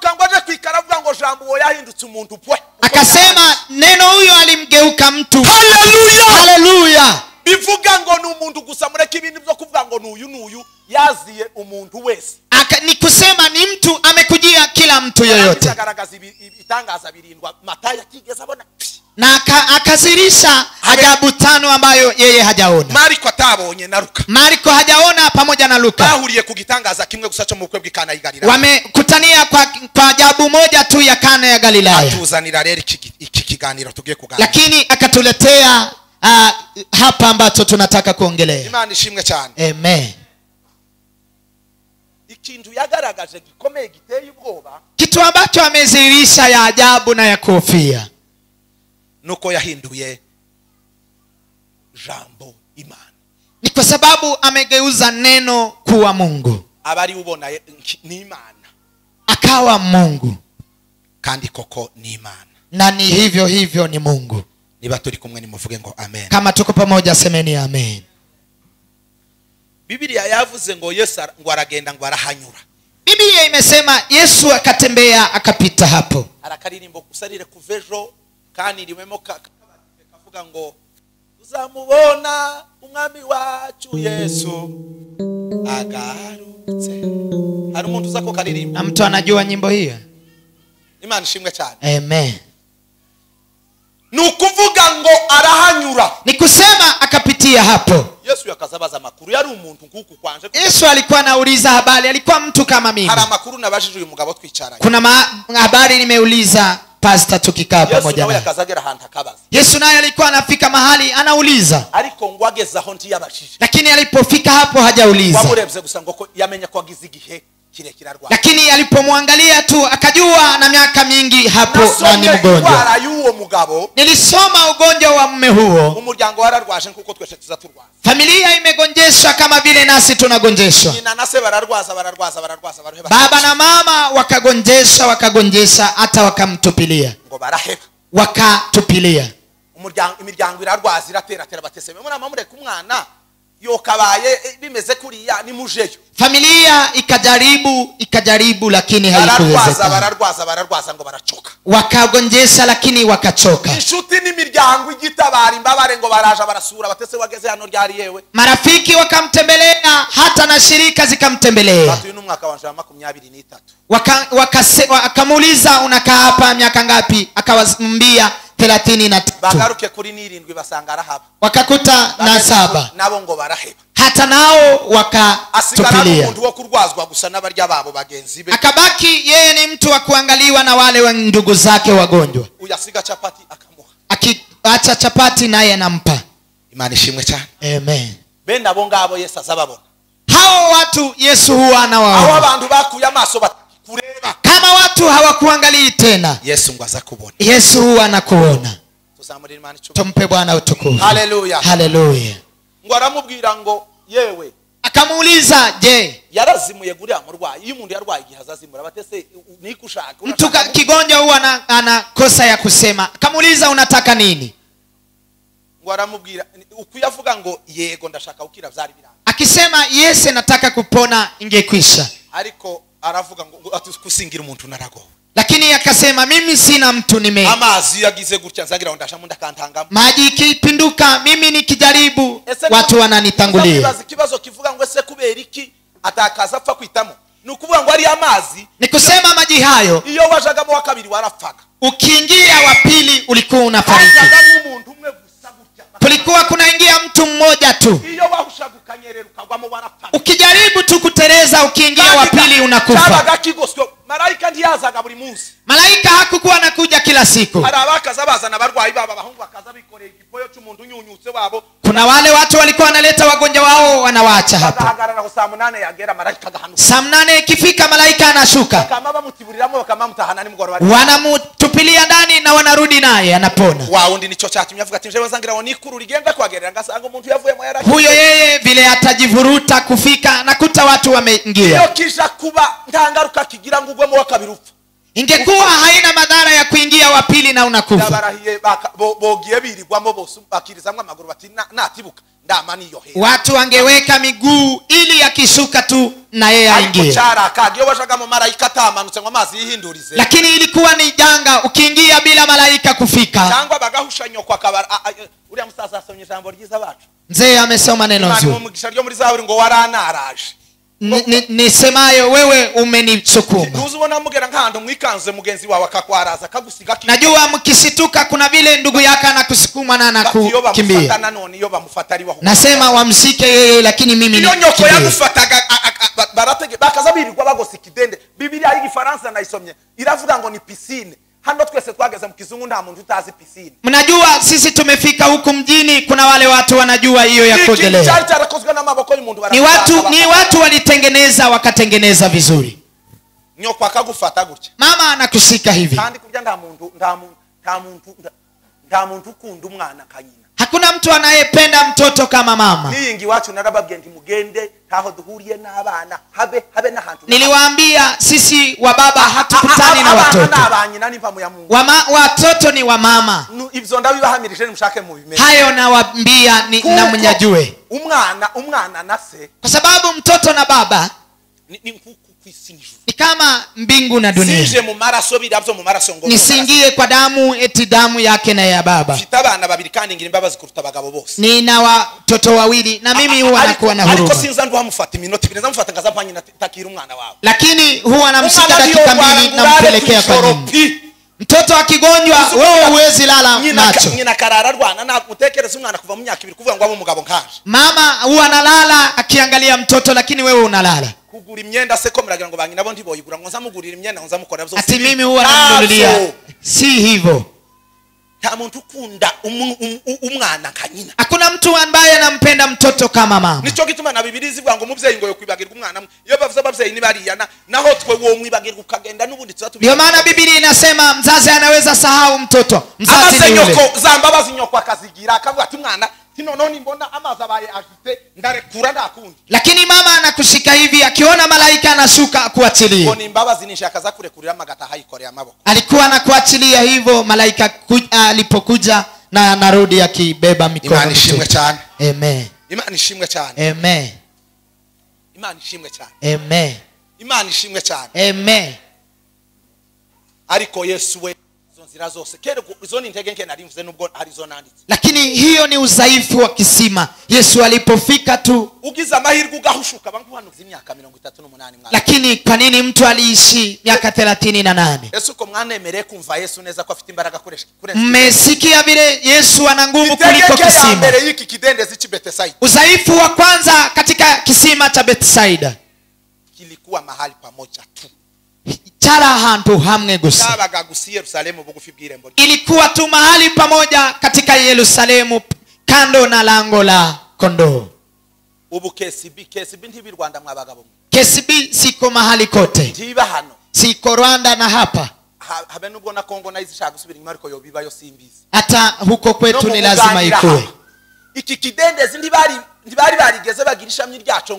[SPEAKER 2] Akasema neno huyo alimgeuka mtu. Haleluya.
[SPEAKER 1] Bivuga ngo n'umuntu gusa mureke ibintu byo kuvuga ngo n'uyu yaziye umuntu wese.
[SPEAKER 2] Ni kusema ni mtu amekujia kila mtu yoyote.
[SPEAKER 1] Itangaza birindwa Matayo atigeze abona.
[SPEAKER 2] Na akazirisha ajabu 5 ambayo yeye hajaona.
[SPEAKER 1] Mariko atabonye na Luka.
[SPEAKER 2] Mariko hajaona pamoja na Luka.
[SPEAKER 1] Bahuriye kugitangaza kimwe gusa cyo mu bukwe bw'Ikana ya Galilaya.
[SPEAKER 2] Wamekutania kwa ajabu moja tu ya Kana ya Galilaya.
[SPEAKER 1] Atuzanira rero iki kiganiro tugiye kuganira.
[SPEAKER 2] Lakini akatuletea hapa ambacho tunataka kuongelea.
[SPEAKER 1] Imana ishimwe cyane.
[SPEAKER 2] Amen.
[SPEAKER 1] Ikintu yagaragaje gikomeye giteye ubwoba.
[SPEAKER 2] Kitu ambacho amezirisha ya ajabu na ya kofia.
[SPEAKER 1] Nuko yahinduye jambo Imana.
[SPEAKER 2] Ni kwa sababu amegeuza neno kuwa Mungu.
[SPEAKER 1] Abari ubona ni Imana.
[SPEAKER 2] Akawa Mungu.
[SPEAKER 1] Kandi koko ni Imana.
[SPEAKER 2] Na ni hivyo ni Mungu.
[SPEAKER 1] Niba turi kumwe nimuvuge ngo amen.
[SPEAKER 2] Kama tuko pamoja semeni amen.
[SPEAKER 1] Biblia yavuze ngo Yesu ngo aragenda ngo arahanyura.
[SPEAKER 2] Biblia imesema Yesu akatembea akapita hapo.
[SPEAKER 1] Arakaririmbo kusarire kuvejo kandi rimemo kavuga ngo uzamubona umwami wacu Yesu agarutse. Hari umuntu uzako karirimbo.
[SPEAKER 2] Na mtu anajua nyimbo hiyo?
[SPEAKER 1] Imana ishimwe cyane.
[SPEAKER 2] Amen.
[SPEAKER 1] Nukuvuga ngo arahanyura.
[SPEAKER 2] Ni kusema akapitia hapo.
[SPEAKER 1] Yesu yakazabaza makuru, yari umuntu nguku kwanje.
[SPEAKER 2] Yesu alikuwa anauliza habari, alikuwa mtu kama mimi.
[SPEAKER 1] Hari makuru nabajije uyu mugabo twicaranye.
[SPEAKER 2] Kuna habari nimeuliza pastor tukikaa pamoja naye. Yesu naye alikuwa anafika mahali anauliza.
[SPEAKER 1] Ariko ngo agezaho ntiyabashije.
[SPEAKER 2] Lakini alipofika hapo hajauliza.
[SPEAKER 1] Wamurebye gusa ngo yamenya ko agize igihe kirekira rwa.
[SPEAKER 2] Lakini alipomwangalia tu akajua na miaka mingi hapo na ni mgonjwa. Nilisoma ugonjwa wa mume huo.
[SPEAKER 1] Umuryango wararwaje nkuko twese tuzaturwaza.
[SPEAKER 2] Familia imegonjeshwa kama vile nasi tunagonjeshwa.
[SPEAKER 1] Nyina na se bararwaza.
[SPEAKER 2] Baba na mama wakagonjesha hata wakamtupilia.
[SPEAKER 1] Ngo baraheba.
[SPEAKER 2] Wakatupilia.
[SPEAKER 1] Imiryango irarwaza iratera bateseme. Muna mamureka umwana yokabaye bimeze kuriya ni mujeyo.
[SPEAKER 2] Familia ikajaribu lakini haikuwezekana.
[SPEAKER 1] Bararwaza ngo barachoka.
[SPEAKER 2] Wakagonjesha lakini wakachoka.
[SPEAKER 1] Inshuti n'imiryango igitabara imbabare ngo baraja barasura batese wageze hano ryari yewe.
[SPEAKER 2] Marafiki wakamtembelea hata na shirika zikamtembelea.
[SPEAKER 1] Batu yu mwaka wa 2023.
[SPEAKER 2] Wakamuuliza unakaa hapa miaka ngapi? Akawambia 33
[SPEAKER 1] bagaruke kuri n'irindwi basanga arahaba
[SPEAKER 2] wakakuta na 7
[SPEAKER 1] nabo ngo baraheba
[SPEAKER 2] hata nao
[SPEAKER 1] asigara
[SPEAKER 2] wakatupilia.
[SPEAKER 1] n'umuntu wo kurwazwa gusa n'abarya babo bagenzi be
[SPEAKER 2] Akabaki yeye ni mtu wa kuangaliwa na wale wa ndugu zake wagonjwa,
[SPEAKER 1] uyasiga chapati akamuha.
[SPEAKER 2] akiacha chapati naye anampa.
[SPEAKER 1] Imana ishimwe cyane.
[SPEAKER 2] Amen.
[SPEAKER 1] Benda abo ngabo Yesu azababona.
[SPEAKER 2] Hao watu Yesu huwa anawaona.
[SPEAKER 1] Aho abantu bakuye amaso batakureba,
[SPEAKER 2] Kama watu hawakuangalii tena,
[SPEAKER 1] Yesu ngo azakubona.
[SPEAKER 2] Yesu huwa anakuona.
[SPEAKER 1] Tuzamurira Imana icyo.
[SPEAKER 2] Tumpe Bwana utukufu.
[SPEAKER 1] Haleluya.
[SPEAKER 2] Haleluya.
[SPEAKER 1] Ngo aramubwira ngo yewe,
[SPEAKER 2] akamuuliza, je,
[SPEAKER 1] yarazimuye guriya murwayi? Iyo umuntu yarwaye igihe azazimura batese nikushaka
[SPEAKER 2] mtu kigonja huwa ana kosa ya kusema. Akamuuliza, unataka nini?
[SPEAKER 1] ngo aramubwira ukuyavuga ngo yego ndashaka ukira byari biranga.
[SPEAKER 2] Akisema Yesu nataka kupona ingekwisha.
[SPEAKER 1] Ariko aravuga ngo atukusingira umuntu narago.
[SPEAKER 2] Lakini akasema mimi sina mtu nime.
[SPEAKER 1] Amazi yagize gutya nzagira ndashamu ndakantangamo.
[SPEAKER 2] Maji ikipinduka mimi nikijaribu watu wananitangulia.
[SPEAKER 1] Kibazo kivuga ngo ese kubera iki atakaza apfa kwitamo? Nukuvuga ngo ari amazi.
[SPEAKER 2] Nikusema maji hayo
[SPEAKER 1] Iyo wajagamo wa kabiri warapfaga.
[SPEAKER 2] ukiingia wa pili ulikuwa unafariki. Kulikuwa kunaingia mtu mmoja tu.
[SPEAKER 1] Iyo wahushaga ukanyerera ukagwamo warapfaga.
[SPEAKER 2] Ukijaribu tu kutereza ukiingia wa pili unakufa.
[SPEAKER 1] Malaika ntiyazaga buri munsi.
[SPEAKER 2] Malaika hakukuwa anakuja kila siku.
[SPEAKER 1] Hari abakaza bazana abarwayi baba bahungu bakaza bikoreye igipoyo cy'umuntu unyunyutse wabo.
[SPEAKER 2] Kuna wale watu walikuwa wanaleta wagonjwa wao wanawaacha hapo.
[SPEAKER 1] Bagahagarara ho saa 8 yagera malaika gahanuka.
[SPEAKER 2] Saa 8 ikifika malaika anashuka.
[SPEAKER 1] Kama bamutiburiramo bakamamutahana ni mugoro bari.
[SPEAKER 2] Wanamutupilia ndani na wanarudi naye anapona.
[SPEAKER 1] Waundi nico cyatumye avuga ati nje wazangira ngo nikuru rigenda kwagerera ngasanga umuntu yavuye mu yara.
[SPEAKER 2] Huyo yeye vile atajivuruta kufika nakuta watu wameingia.
[SPEAKER 1] Iyo kisha kuba ntangaruka kigira ngo ugwemo wa kabiri upfa.
[SPEAKER 2] Ingekuwa haina madhara ya kuingia wa pili na unakufa.
[SPEAKER 1] Dabarahiye bogiye birigwamo bose bakirizamwe amaguru bati natibuka ndamani yo he.
[SPEAKER 2] Watu wangeweka miguu ili akishuka tu na yeye aingie.
[SPEAKER 1] Cyara kagiye washaga mu malaika tamanutse ngo amazi yihindurize.
[SPEAKER 2] Lakini ilikuwa ni janga ukiingia bila malaika kufika.
[SPEAKER 1] Cyangwa bagahushanyo kwa kabara uriya musaza asomye ijambo ryiza bacu.
[SPEAKER 2] Mzee amesoma neno nzuri.
[SPEAKER 1] Mu mugisha ryo muri Zaburi ngo waranaraje.
[SPEAKER 2] Nisemayo wewe umenisukuma.
[SPEAKER 1] Uzubona mugera nkando mwikanze mugenzi wawe akakwaraza kagusiga ki.
[SPEAKER 2] Najua mkisituka kuna vile ndugu yake anakusukuma na anakukimbia. Nasema wamsike yeye lakini mimi ni.
[SPEAKER 1] Iyo nyoko yagufataga baratege bakaza birirwa bagosikidende. Biblia y'Igifaransa nayisomye iravuga ngo ni piscine. Hano twese twageze mu kizungu nta muntu utazi piscine.
[SPEAKER 2] Mnajua sisi tumefika huku mjini kuna wale watu wanajua hiyo ya kuogelea. Ni watu walitengeneza wakatengeneza vizuri.
[SPEAKER 1] Nyoko akagufata gutya.
[SPEAKER 2] Mama anakushika hivi.
[SPEAKER 1] Kandi kurya nta muntu ukunda umwana kanyina.
[SPEAKER 2] Hakuna mtu anayependa mtoto kama mama.
[SPEAKER 1] Ningi wacu narababwiye ndi mugende taho duhuriye n'abana habe n'ahantu.
[SPEAKER 2] Niliwaambia sisi wa baba hatukutani na watoto. Watoto ni wa mama.
[SPEAKER 1] Ivyo ndabibahamirije nimushake mu bimenya.
[SPEAKER 2] Hayo nawaambia na mnyajue.
[SPEAKER 1] Umwana na se.
[SPEAKER 2] Kwa sababu mtoto na baba ni kama mbingu na dunia.
[SPEAKER 1] Sije mu maraso biravyo mu maraso ngo.
[SPEAKER 2] Nisingie kwa damu eti damu yake na ya baba.
[SPEAKER 1] Fitabana babiri kandi ngira imbabazi kuruta abagabo bose.
[SPEAKER 2] Nina watoto wawili na mimi huwa nakuwa na huruma.
[SPEAKER 1] Ariko sinza ndo amufata iminota ibiri zamufata ngaza panyi natakira umwana wawe.
[SPEAKER 2] Lakini huwa namshika dakika 2 nampelekea kwa nyumba. Mtoto akigonjwa wewe huwezi lala macho.
[SPEAKER 1] Nyina karara rwana na utekereza umwana kuva mu myaka 2 kuvuga ngo abo mugabo nkanje.
[SPEAKER 2] Mama huwa analala akiangalia mtoto lakini wewe unalala.
[SPEAKER 1] Kugura imyenda se ko muragira ngo bangina bo ntiboyigura ngo nzamugurira imyenda ngo nzamukora byose.
[SPEAKER 2] Ati mimi huwa nanunulia. Si hivyo.
[SPEAKER 1] Nta muntu ukunda umwana kanyina.
[SPEAKER 2] Hakuna mtu ambaye anampenda mtoto kama mama.
[SPEAKER 1] Nico gituma na Bibiliya ivuga ngo umuvyeyi ngo yokwibagirwa umwana. Iyo bavuze abavyeyi ni bariyana naho twe wo mwibagirwa ukagenda nubundi tuzatu.
[SPEAKER 2] Ndio maana Biblia inasema mzazi anaweza sahau mtoto. Mzazi ni yule.
[SPEAKER 1] Nyoko zambabazi nyoko akazigira akavuga ati mwana tinono nimbona amazi abaye ajite ndarekura ndakundi.
[SPEAKER 2] Lakini mama anakushika hivi akiona malaika anashuka akuachilie.
[SPEAKER 1] Ngo nimbabazi nishaka za kurekurira magata haikore amaboko.
[SPEAKER 2] Alikuwa anakuachilia hivyo malaika alipokuja na anarudi akibeba mikono.
[SPEAKER 1] Imani shimwe cyane.
[SPEAKER 2] Amen.
[SPEAKER 1] Imani shimwe cyane.
[SPEAKER 2] Amen.
[SPEAKER 1] Imani shimwe cyane.
[SPEAKER 2] Amen.
[SPEAKER 1] Imani shimwe cyane.
[SPEAKER 2] Amen.
[SPEAKER 1] Ariko Yesu we nzira zose kere izo ni intege nke nari mvuze nubwo hari zo nanditse.
[SPEAKER 2] Lakini hiyo ni udhaifu wa kisima. Yesu alipofika tu,
[SPEAKER 1] ugize amahirwe ugahushuka bangu hano z'imyaka 38 mwana.
[SPEAKER 2] lakini kwa nini mtu aliishi miaka 38?
[SPEAKER 1] Yesu ko mwanemereye kumva Yesu neza ko afite imbaraga kuresha.
[SPEAKER 2] Mmesikia vile Yesu ana nguvu kuliko kisima.
[SPEAKER 1] Mbere y'iki kidendezi ci Bethsaida.
[SPEAKER 2] Udhaifu wa kwanza katika kisima cha Bethsaida
[SPEAKER 1] kilikuwa mahali pamoja tu.
[SPEAKER 2] Chara hantu hamwe gusa.
[SPEAKER 1] Sabaga gusi Yerusalemu bugufi bw'irembo.
[SPEAKER 2] Ilikuwa tu mahali pamoja katika Yerusalemu kando na lango la kondoo.
[SPEAKER 1] Ubu KCB ntibi Rwanda mwabagabo.
[SPEAKER 2] KCB siko mahali kote.
[SPEAKER 1] Ntiba hano.
[SPEAKER 2] Siko Rwanda na hapa.
[SPEAKER 1] Habe nubwo na Kongo na izishaka gusubira inyuma ariko yo bibayo simbizi.
[SPEAKER 2] Hata huko kwetu ni lazima ikuwe.
[SPEAKER 1] Iki kidendezi ntibari barigeze bagirisha myi ryaco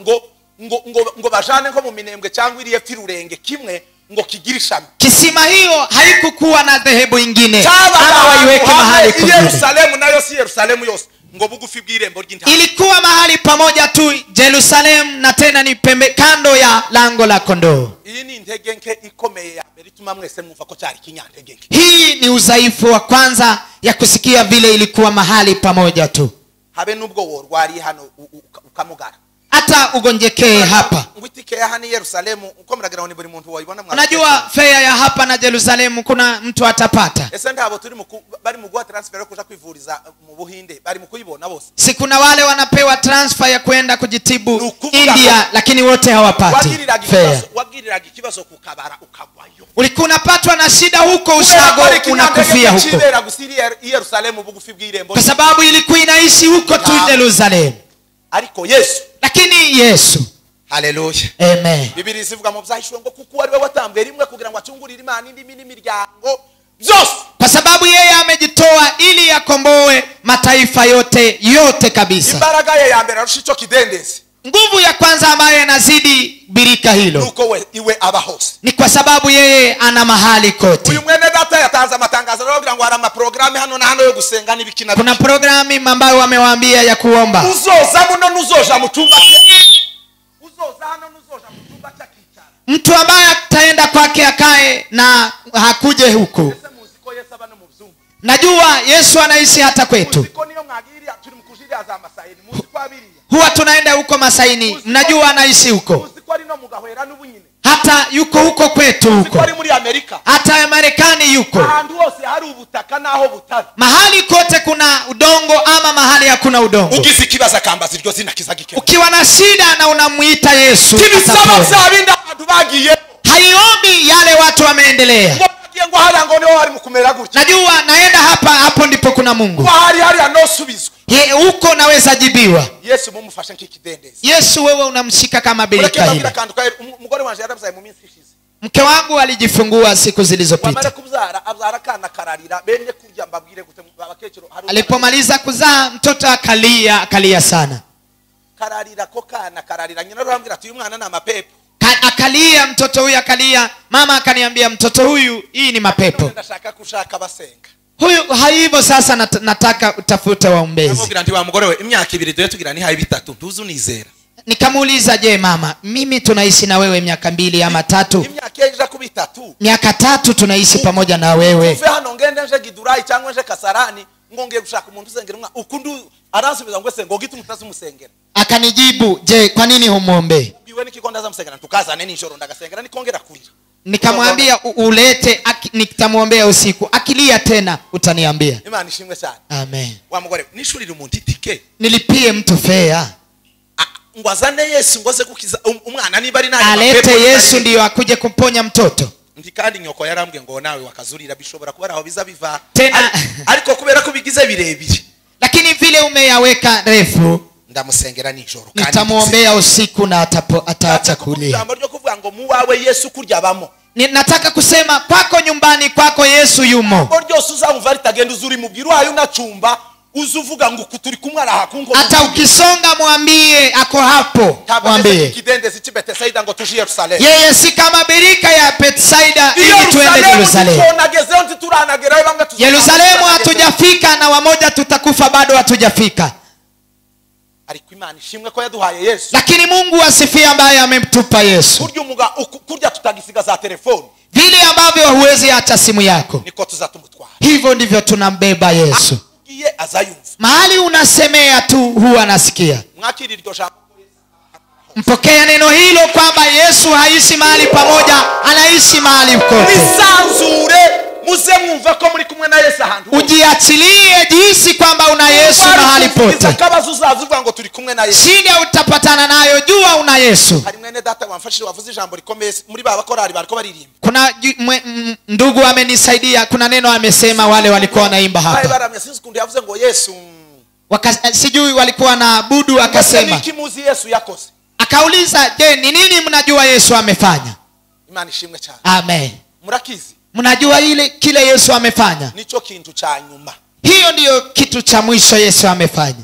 [SPEAKER 1] ngo bajane nko mu minembwe cyangwa iriye firurenge kimwe ngo kigirisha.
[SPEAKER 2] Kisima hiyo haikukuwa na dhehebu ingine ama waiweke mahali kwingine.
[SPEAKER 1] Yerusalemu nayo si Yerusalemu yose ngo bugufi bw'irembo ry'intama.
[SPEAKER 2] Ilikuwa mahali pamoja tu Jerusalem, na tena ni pembe kando ya lango la kondoo.
[SPEAKER 1] Iyi ni intege nke ikomeye ya mbere ituma mwese mwumva ko cyari kinyantege nke.
[SPEAKER 2] Hii ni udhaifu wa kwanza ya kusikia vile ilikuwa mahali pamoja tu.
[SPEAKER 1] Habe nubwo worwari hano ukamugara.
[SPEAKER 2] Hata ugonjekee hapa.
[SPEAKER 1] Ngwitike ya hano Yerusalemu uko muragira ni buri muntu wayibona mwa.
[SPEAKER 2] Unajua fare ya hapa na Jerusalemu kuna mtu atapata.
[SPEAKER 1] Ese ndabo turi bari mu gwa transfer kuja kwivuriza mu Buhinde bari mu kuyibona bose.
[SPEAKER 2] Si kuna wale wanapewa transfer ya kwenda kujitibu India, lakini wote hawapati.
[SPEAKER 1] Wagiriraga ikibazo kukabara ukagwayo.
[SPEAKER 2] Ulikuwa unapatwa na shida huko Ushago, unakufia huko.
[SPEAKER 1] Yerusalemu bugufi bw'irembo.
[SPEAKER 2] Kwa sababu ilikuwa inaishi huko tu Jerusalemu.
[SPEAKER 1] Ariko Yesu,
[SPEAKER 2] lakini Yesu,
[SPEAKER 1] haleluya,
[SPEAKER 2] amen.
[SPEAKER 1] Bibiri sivuga mu byahishwe ngo kuko ari we watambwe rimwe kugira ngo acungurire Imana indi n'imiryango byose.
[SPEAKER 2] Kwa sababu yeye amejitoa ili akomboe mataifa yote kabisa.
[SPEAKER 1] Imbaraga ye ya mbere arushicho kidendezi.
[SPEAKER 2] Nguvu ya kwanza ambayo inazidi birika hilo
[SPEAKER 1] nuko iwe abahose.
[SPEAKER 2] Ni kwa sababu yeye ana mahali kote.
[SPEAKER 1] Uyu mwene data yatanze amatangazo kugira ngo ara programu hano na hano yo gusenga n'ibikina.
[SPEAKER 2] Kuna programu ambayo wamewaambia ya kuomba.
[SPEAKER 1] Uzoza muno nuzoja mu cyumba cye. Uzoza hano nuzoja mu cyumba cya kicara.
[SPEAKER 2] Mtu ambaye ataenda kwake akae na hakuje huku. Najua Yesu anaishi hata kwetu. Huwa tunaenda huko Masaini. Mnajua anaishi huko. Hata yuko huko kwetu huko. Hata Marekani yuko. Mahali kote kuna udongo ama mahali hakuna udongo. Ukiwa na shida na unamuita Yesu, haiombi yale watu wameendelea. Najua naenda hapa, hapo ndipo kuna Mungu. Huko naweza jibiwa. Yesu wewe unamshika kama birika hili. Mke wangu alijifungua siku zilizopita. Alipomaliza kuzaa mtoto akalia sana. Akalia mtoto huyu akalia. Mama akaniambia mtoto huyu hii ni mapepo. Huyu haivo sasa nataka utafute waombezi. Nikamuuliza je mama, mimi tunaishi na wewe miaka 2 ama 3. Miaka 3 tunaishi pamoja na wewe. Akanijibu, je kwa nini humuombe? Nikamwambia ulete, nitamuombea usiku. Akilia tena utaniambia. Amen. Nilipie mtu fea. Alete Yesu ndio akuje kumponya mtoto.
[SPEAKER 1] Ndikandi nyoko yarambwe ngo nawe wakazurira bishobora kuba aho biza biva.
[SPEAKER 2] Tena
[SPEAKER 1] ariko kubera ko bigize birebire.
[SPEAKER 2] Lakini vile umeyaweka refu,
[SPEAKER 1] ndamusengera nijoro
[SPEAKER 2] kandi nitamuombea usiku na ataacha kulia.
[SPEAKER 1] Jambo ryo kuvuga ngo mu wawe Yesu kurya bamo.
[SPEAKER 2] Nataka kusema kwako nyumbani kwako Yesu yumo.
[SPEAKER 1] Ryose uzamva ritagenda uzuri mubwira ayo unachumba uzuvuga ngo kuturi kumwe ara hakungo.
[SPEAKER 2] Hata ukisonga mwambie ako hapo. Mwambie
[SPEAKER 1] kidendezi ci Bethsaida ngo tuje Yerusalemu.
[SPEAKER 2] Yeye si kama birika ya Bethsaida ili tuende Yerusalemu. Yerusalemu hatujafika na wamoja tutakufa bado hatujafika.
[SPEAKER 1] Imana ishimwe ko yaduhaye Yesu.
[SPEAKER 2] Lakini Mungu asifiwe ambaye amemtupa Yesu.
[SPEAKER 1] Kurya tutagisiga za telefoni.
[SPEAKER 2] Vile ambavyo huwezi acha simu yako,
[SPEAKER 1] niko tuzatumutwara.
[SPEAKER 2] Hivyo ndivyo tunambeba Yesu. Mahali unasemea tu huwa anasikia. Mpokea neno hilo kwamba Yesu haishi mahali pamoja, anaishi mahali kote.
[SPEAKER 1] Nisanzure muze mwumva ko muri kumwe na Yesu ahantu.
[SPEAKER 2] Ujiachilie jinsi kwamba una Yesu mahali pote.
[SPEAKER 1] Akabazo uzavuga ngo turi kumwe na Yesu.
[SPEAKER 2] Shida utapatana nayo, jua una Yesu.
[SPEAKER 1] Hari mwene data wamfashije wavuze ijambo rikomeye muri baba korari bariko baririmba.
[SPEAKER 2] Kuna ndugu amenisaidia, kuna neno amesema wale walikuwa wanaimba hapa.
[SPEAKER 1] Baramya sikundi yavuze ngo Yesu.
[SPEAKER 2] Sijui walikuwa na budu akasema.
[SPEAKER 1] Nikimuzi Yesu yakose.
[SPEAKER 2] Akauliza, je, ni nini mnajua Yesu amefanya?
[SPEAKER 1] Imani ishimwe cyane.
[SPEAKER 2] Amen.
[SPEAKER 1] Murakizi.
[SPEAKER 2] Mnajua kile Yesu amefanya?
[SPEAKER 1] Nicho kintu cha nyuma.
[SPEAKER 2] Hiyo ndiyo kitu cha mwisho Yesu amefanya.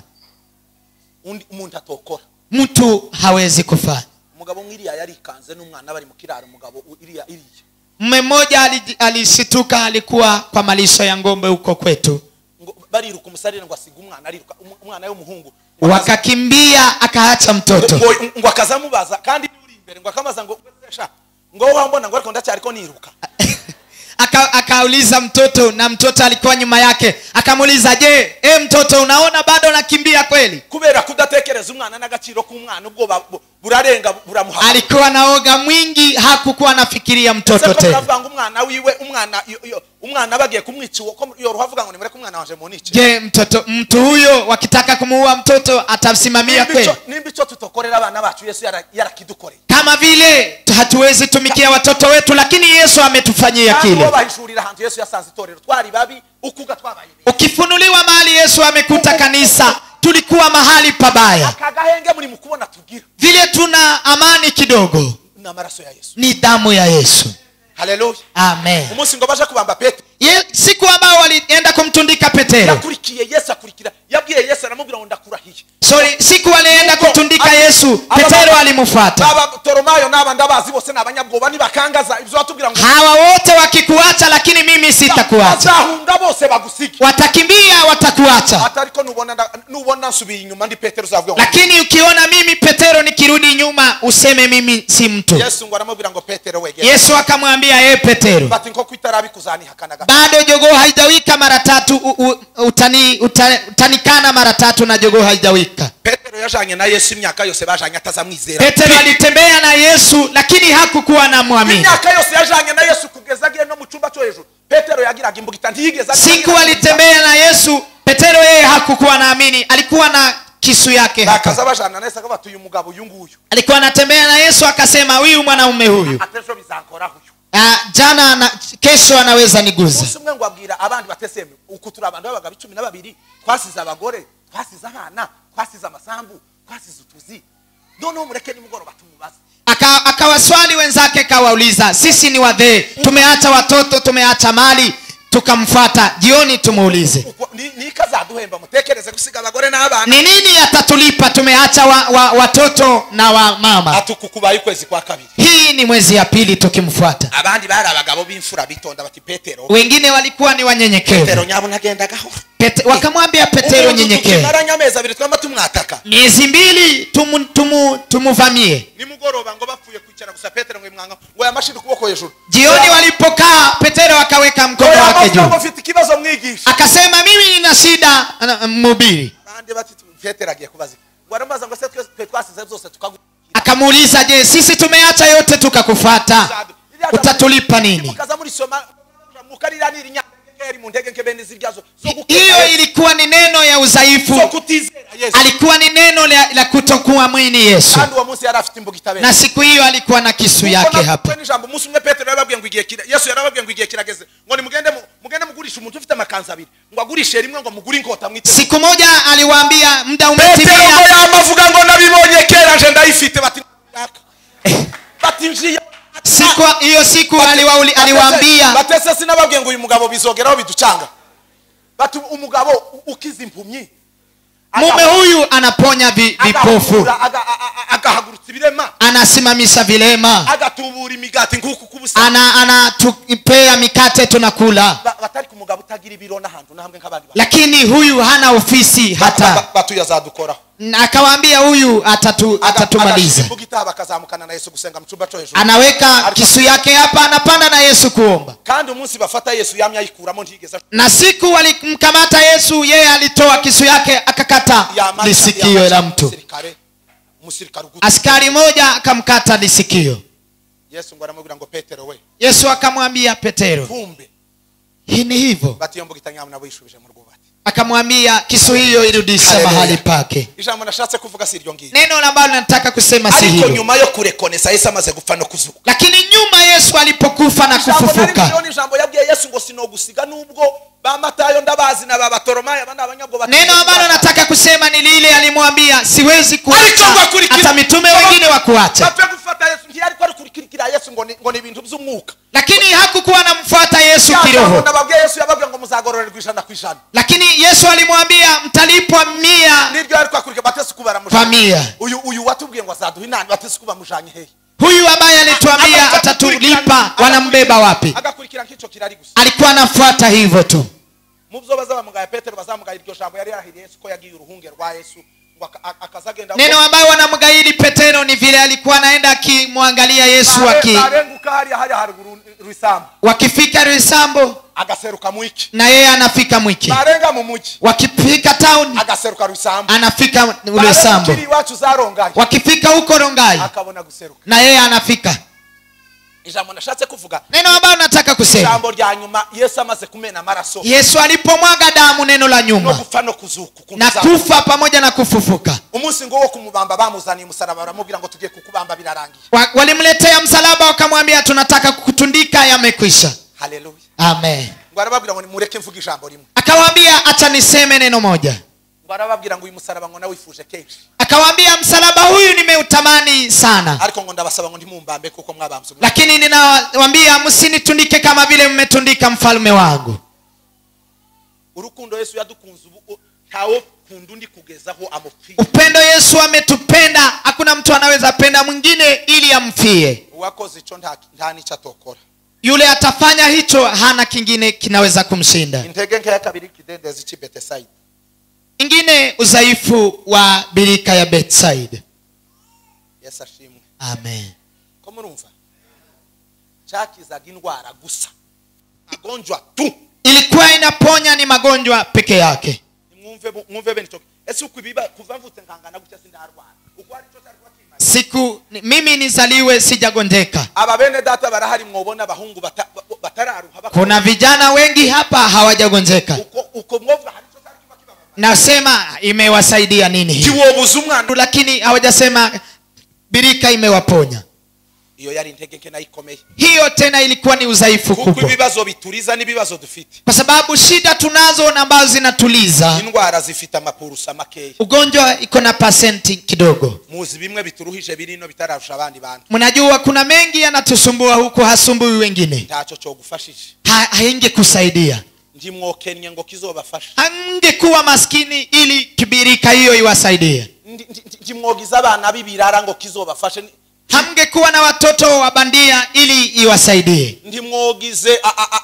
[SPEAKER 1] Umuntu atokora.
[SPEAKER 2] Mtu hawezi kufanya.
[SPEAKER 1] Mugabo mwiriya yarikanze n'umwana bari mu kiraro mugabo iriya.
[SPEAKER 2] Mume mmoja alisituka, alikuwa kwa malisho ya ngombe huko kwetu.
[SPEAKER 1] Bariruka umusarire ngo asiga umwana ariruka umwana w'umuhungu.
[SPEAKER 2] Wakakimbia akaacha mtoto.
[SPEAKER 1] Ngo akazamubaza kandi uri imbere ngo akamaza ngo sha ngo wambona ngo ariko ndacyariko niruka.
[SPEAKER 2] Akauliza mtoto, na mtoto alikuwa nyuma yake. Akamuuliza, je, mtoto unaona bado nakimbia kweli?
[SPEAKER 1] Kubera kudatekereza umwana n'agaciro k'umwana ubwo burarenga buramuha.
[SPEAKER 2] Alikuwa naoga mwingi, hakukuwa nafikiria mtoto tena.
[SPEAKER 1] Sasa umwana wiwe umwana bagiye kumwica uko yoruhavuga ngo nimere kumwana wanje munice.
[SPEAKER 2] Je, mtu huyo wakitaka kumuua mtoto atasimamia kweli?
[SPEAKER 1] Nimbicho tutokorera abana bacu Yesu yarakidukoreye.
[SPEAKER 2] Kama vile hatuwezi tumikia watoto wetu, lakini Yesu ametufanyia kile.
[SPEAKER 1] Yesu yasanze itorero twari babi ukuga twabaye.
[SPEAKER 2] Ukifunuliwa mahali Yesu amekuta kanisa, tulikuwa mahali pabaya.
[SPEAKER 1] Akagahenge muri mukubona tugira.
[SPEAKER 2] Vile tuna amani kidogo,
[SPEAKER 1] na maraso ya Yesu.
[SPEAKER 2] Ni damu ya Yesu.
[SPEAKER 1] Haleluya.
[SPEAKER 2] Amen.
[SPEAKER 1] Umunsi ngo baje kubamba Petero.
[SPEAKER 2] Siku ambao walienda kumtundika Petero.
[SPEAKER 1] Yakurikiye Yesu akurikira. Yabwiye Yesu aramubwira ngo ndakurahiye.
[SPEAKER 2] Siku walienda kutundika Yesu, Petero alimfuata.
[SPEAKER 1] Baba Toromayo n'abandi bazi bose n'abanyabwoba nibakangaza ibyo watubwira ngo
[SPEAKER 2] hawa wote wakikuacha lakini mimi sitakuacha.
[SPEAKER 1] Bazahunga bose bagusiki.
[SPEAKER 2] Watakimbia watakuacha.
[SPEAKER 1] Atariko nubona nsubiye inyuma ndi Petero uzavuga ngo.
[SPEAKER 2] Lakini ukiona mimi Petero nikirudi nyuma useme mimi si mtu.
[SPEAKER 1] Yesu ngo aramubwira ngo Petero wege.
[SPEAKER 2] Yesu akamwambia Petero.
[SPEAKER 1] Bati nko kwitarabi kuzani hakanaga.
[SPEAKER 2] Bado jogoo haijawika mara tatu, utanikana mara tatu na jogoo haijawika.
[SPEAKER 1] Petero yajanye na Yesu imyaka yose bajanye atazamwizera.
[SPEAKER 2] Petero alitembea na Yesu lakini hakukuwa na muamini.
[SPEAKER 1] Imyaka yose yajanye na Yesu kugeza giye no mu cyumba cyo hejuru. Petero yagiraga imbugita ntiyigeza.
[SPEAKER 2] Siku alitembea na Yesu, Petero yeye hakukuwa naamini, alikuwa na kisu yake hapa.
[SPEAKER 1] Akazabajana na Yesu akabatu uyu mugabo uyu nguyu.
[SPEAKER 2] Alikuwa anatembea na Yesu akasema huyu mwanaume huyu.
[SPEAKER 1] Atesho bizankora huyu.
[SPEAKER 2] Jana na kesho anaweza niguza.
[SPEAKER 1] Usimwe ngo abwira abandi bateseme ukutura abantu babaga 12 twasiza abagore, twasiza abana, twasiza amasambu, twasiza utuzi. None umureke ni mugoro batumubaza.
[SPEAKER 2] Akawaswali wenzake kawauliza, sisi ni wadhee, tumeacha watoto, tumeacha mali, tukamfuata. Jioni tumuulize,
[SPEAKER 1] ni kazaduhemba mutekereze gusiga abagore n'abana.
[SPEAKER 2] Ni nini atatulipa? Tumeacha watoto na wa mama.
[SPEAKER 1] Atukukubaye kwezi kwa kabiri.
[SPEAKER 2] Hii ni mwezi ya pili tukimfuata.
[SPEAKER 1] Abandi bari abagabo b'imfura bitonda bati Petero.
[SPEAKER 2] Wengine walikuwa ni wanyenyekevu.
[SPEAKER 1] Petero nyabo nagenda gaho.
[SPEAKER 2] Wakamwambia Petero nyenyekevu.
[SPEAKER 1] Tumaranya meza abiri twamba tumwataka.
[SPEAKER 2] Miezi 2 tumuvamie.
[SPEAKER 1] Ni mugoroba ngo bapfuye kwicara gusa Petero ngo imwanga ngo yamashira kuboko hejuru.
[SPEAKER 2] Jioni walipokaa Petero akaweka mkono wake juu. Akasema mimi nina shida mhubiri.
[SPEAKER 1] Bande bati Petero agiye kubaza. Waramaza ngo se twasize byose tukagu.
[SPEAKER 2] Akamuuliza, je, sisi tumeacha yote tukakufuata, utatulipa nini?
[SPEAKER 1] Mukaza muri soma mukarira nirinya.
[SPEAKER 2] Hiyo ilikuwa ni neno ya udhaifu. Alikuwa ni neno la kutokuamini Yesu. Na siku hiyo alikuwa na kisu yake hapa.
[SPEAKER 1] Yesu yarababwiye ngo igihe kirageze ngo nimugende mugurisha umuntu ufite amakanzu abiri ngo agurishe rimwe ngo mugure inkota mwite.
[SPEAKER 2] Siku moja aliwaambia muda umetimia.
[SPEAKER 1] Petero yamavuga ngo nabibonye kera nje ndayifite bati batinjiye.
[SPEAKER 2] Siku aliwaambia
[SPEAKER 1] batese sinababwiye ngo uyu mugabo bizogeraho biducanga. Bati umugabo ukiza impumyi.
[SPEAKER 2] Mume huyu anaponya vipofu.
[SPEAKER 1] Agahagurutsa ibirema.
[SPEAKER 2] Anasimamisha vilema.
[SPEAKER 1] Agatubura imigati nkuku kubusa.
[SPEAKER 2] Anatupea mikate tunakula.
[SPEAKER 1] Batari ku mugabo utagira ibiro n'ahantu nahamwe nk'abandi.
[SPEAKER 2] Lakini huyu hana ofisi hata.
[SPEAKER 1] Batu yazadukora.
[SPEAKER 2] Na akawaambia huyu atatumaliza.
[SPEAKER 1] bakazamukana na Yesu gusenga mu cyumba cyo hejuru.
[SPEAKER 2] Anaweka kisu yake hapa, anapanda na Yesu kuomba.
[SPEAKER 1] Kandi umunsi bafata Yesu yamya yikuramo ntigeza.
[SPEAKER 2] Na siku walimkamata Yesu, yeye alitoa kisu yake akakata lisikio la mtu. Askari moja akamkata lisikio.
[SPEAKER 1] Yesu ngo aramubwira ngo Petero we.
[SPEAKER 2] Yesu akamwambia Petero,
[SPEAKER 1] kumbe
[SPEAKER 2] hii ni hivyo.
[SPEAKER 1] Bati yombo gitanyamu na bishubije mu rwubati.
[SPEAKER 2] Akamwambia kisu hiyo irudisha mahali pake.
[SPEAKER 1] Ijambo nashatse kuvuga si iryo ngiye.
[SPEAKER 2] Neno ambalo nataka kusema si hilo.
[SPEAKER 1] Ariko nyuma yo kurekonesa Yesu amaze gupfa no kuzuka.
[SPEAKER 2] Lakini nyuma Yesu alipokufa na kufufuka.
[SPEAKER 1] Ijambo yabwiye Yesu ngo sinogusiga nubwo ba Matayo ndabazi na baba Toromayo abana abanyabwo batatu.
[SPEAKER 2] Neno ambalo nataka kusema ni lile alimwambia siwezi kuacha hata mitume wengine wa kuacha.
[SPEAKER 1] Bape kufuata Yesu ndiye alikuwa kurikirikira Yesu ngo ni ibintu by'umwuka.
[SPEAKER 2] Lakini hakukuwa anamfuata Yesu kiroho.
[SPEAKER 1] Ndababwiye Yesu yababwiye ngo muzagororerwa ijana ku ijana.
[SPEAKER 2] Lakini Yesu alimwambia mtalipwa 100.
[SPEAKER 1] Niryo alikuwa kurike batesi kubara mu
[SPEAKER 2] 100.
[SPEAKER 1] Uyu watubwiye ngo azaduha inani batesi kuba mujanye hehe.
[SPEAKER 2] Huyu ambaye alituambia atatulipa wanambeba wapi?
[SPEAKER 1] Agakurikira nk'ico kirari gusa.
[SPEAKER 2] Alikuwa anafuata hivyo tu.
[SPEAKER 1] Mubyo bazabamugaya Petero bazamugaya iryo jambo yari yarahiriye Yesu ko yagiye uruhunge rwa Yesu ngo akazagenda.
[SPEAKER 2] Neno ambayo wanamgaili Petero ni vile alikuwa anaenda akimwangalia Yesu
[SPEAKER 1] arenguka hari haruguru Rwisambo.
[SPEAKER 2] Wakifika Rwisambo
[SPEAKER 1] agaseruka mwiki.
[SPEAKER 2] Na yeye anafika mwiki.
[SPEAKER 1] Barenga mu muki.
[SPEAKER 2] Wakifika town
[SPEAKER 1] agaseruka Rwisambo.
[SPEAKER 2] Anafika Rwisambo. Wakifika huko Rongai
[SPEAKER 1] akabona guseruka.
[SPEAKER 2] Na yeye anafika.
[SPEAKER 1] Ijambo nashatse kuvuga.
[SPEAKER 2] Neno ambalo nataka kusema.
[SPEAKER 1] Ijambo rya nyuma Yesu amaze kumena maraso.
[SPEAKER 2] Yesu alipomwaga damu, neno la nyuma.
[SPEAKER 1] No kufa no kuzuka.
[SPEAKER 2] Na kufa pamoja na kufufuka.
[SPEAKER 1] Umunsi ngo wo kumubamba bamuzaniye umusaraba baramubwira ngo tugiye kukubamba birarangiye.
[SPEAKER 2] Walimletea msalaba wakamwambia tunataka kukutundika, yamekwisha.
[SPEAKER 1] Haleluya.
[SPEAKER 2] Amen.
[SPEAKER 1] Ngo arababwira ngo mureke mvuge ijambo rimwe.
[SPEAKER 2] Akawaambia acha niseme neno moja.
[SPEAKER 1] Ngo arababwira ngo uyu musaraba ngo nawifuje kenshi.
[SPEAKER 2] Akawaambia msalaba huyu nimeutamani sana.
[SPEAKER 1] Ariko ngo ndabasaba ngo ndimumbambe kuko mwabambye.
[SPEAKER 2] Lakini ninawaambia msinitundike kama vile mmetundika mfalme wangu.
[SPEAKER 1] Urukundo Yesu yadukunze ubu tawo kundundi kugezaho amupfie.
[SPEAKER 2] Upendo Yesu ametupenda, hakuna mtu anaweza penda mwingine ili amfie.
[SPEAKER 1] Uwakoze ico ndani cyatokora.
[SPEAKER 2] Yule atafanya hicho hana kingine kinaweza kumshinda.
[SPEAKER 1] Intege nke ya kabiri kidendezi ci Bethsaida.
[SPEAKER 2] Ingine udhaifu wa birika ya Bethsaida.
[SPEAKER 1] Yesu ashimwe.
[SPEAKER 2] Amen.
[SPEAKER 1] Ko murumva chakizaga indwara gusa agonjwa tu.
[SPEAKER 2] Ilikuwa inaponya ni magonjwa peke yake.
[SPEAKER 1] Mwumve benito. Ese ukwibiba kuvamvutse nkangana gutya sindarwara. Uko ari cyo cyari kwakimana.
[SPEAKER 2] Siku mimi nizaliwe sijagonjeka.
[SPEAKER 1] Aba bene data barahari mwobona abahungu batararuha.
[SPEAKER 2] Kuna vijana wengi hapa hawajagonjeka.
[SPEAKER 1] Uko mwova hari cyo cyari kwakimana.
[SPEAKER 2] Nasema imewasaidia nini hii?
[SPEAKER 1] Kiwobuza umwana
[SPEAKER 2] lakini hawajasema birika imewaponya.
[SPEAKER 1] Iyo yari intege nke nayikomeye.
[SPEAKER 2] Hiyo tena ilikuwa ni udhaifu kubwa.
[SPEAKER 1] Kuko ibibazo bituriza nibibazo dufite.
[SPEAKER 2] Kwa sababu shida tunazo na ambazo zinatuliza.
[SPEAKER 1] Indwara zifita mapurusa makeya.
[SPEAKER 2] Ugonjwa iko na percent kidogo.
[SPEAKER 1] Muzi bimwe bituruhije birino bitararusha abandi bantu.
[SPEAKER 2] Mnajua kuna mengi yanatusumbua huko hasumbui wengine.
[SPEAKER 1] Tacho cyo gufashije.
[SPEAKER 2] Haingekusaidia.
[SPEAKER 1] Ndimwokenye ngo kizobafasha.
[SPEAKER 2] Angekuwa maskini ili kibirika hiyo iwasaidie.
[SPEAKER 1] Ndimwogiza abana bibirara ngo kizobafashe.
[SPEAKER 2] Hamngekuwa na watoto wa bandia ili iwasaidie.
[SPEAKER 1] Ndimwogize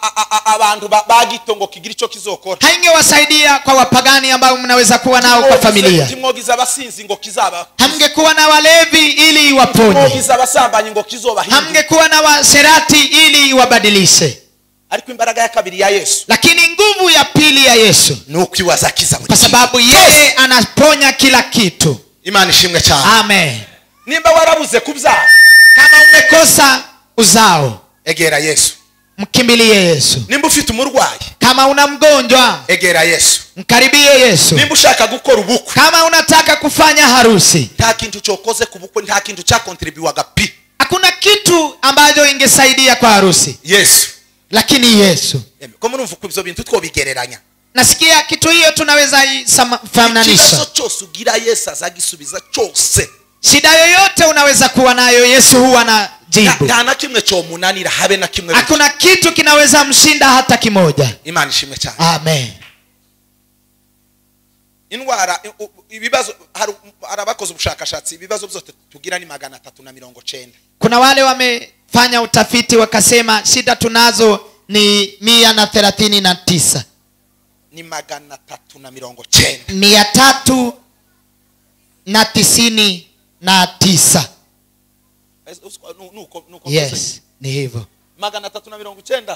[SPEAKER 1] abantu bagitongo kigira ico kizokora.
[SPEAKER 2] Haingewasaidia kwa wapagani ambao mnaweza kuwa nao kwa familia.
[SPEAKER 1] Ndimwogiza abasinzi ngo kizaba.
[SPEAKER 2] Hamngekuwa na walevi ili iwaponye.
[SPEAKER 1] Ndimwogiza abasambanyi ngo kizobahinda.
[SPEAKER 2] Hamngekuwa na waserati ili iwabadilishe.
[SPEAKER 1] Ariko imbaraga ya kabiri ya Yesu.
[SPEAKER 2] Lakini nguvu ya pili ya Yesu
[SPEAKER 1] nuko iwazakiza
[SPEAKER 2] kwa sababu yeye anaponya kila kitu.
[SPEAKER 1] Imani ishimwe cyane.
[SPEAKER 2] Amen.
[SPEAKER 1] Nimba warabuze kubyara,
[SPEAKER 2] kama umekosa uzao,
[SPEAKER 1] egera Yesu.
[SPEAKER 2] Mkimbilie Yesu.
[SPEAKER 1] Nimba ufite umurwayi,
[SPEAKER 2] kama una mgonjwa,
[SPEAKER 1] egera Yesu.
[SPEAKER 2] Mkaribie Yesu.
[SPEAKER 1] Nimba ushaka gukora ubukwe,
[SPEAKER 2] kama unataka kufanya harusi,
[SPEAKER 1] nta kintu cyokoze kubukwe, nta kintu cha contribuwaga pi.
[SPEAKER 2] Hakuna kitu ambacho ingesaidia kwa harusi.
[SPEAKER 1] Yesu.
[SPEAKER 2] Lakini Yesu.
[SPEAKER 1] Ko murumva ko ibyo bintu twobigereranya.
[SPEAKER 2] Nasikia kitu hiyo tunaweza fananisha.
[SPEAKER 1] Kibazo cyose ugira Yesu azagisubiza cyose.
[SPEAKER 2] Shida yoyote unaweza kuwa nayo Yesu huwa anajibu.
[SPEAKER 1] Nta kimwe cyo munanira habe na kimwe.
[SPEAKER 2] Hakuna kitu kinaweza mshinda hata kimoja.
[SPEAKER 1] Imani ishimwe cyane.
[SPEAKER 2] Amen.
[SPEAKER 1] Indwara ibibazo arabakoze ubushakashatsi ibibazo byose tugira ni 390.
[SPEAKER 2] Kuna wale wamefanya utafiti wakasema shida tunazo ni 139.
[SPEAKER 1] Ni 390.
[SPEAKER 2] na 99. Yes, ni hivyo.
[SPEAKER 1] 390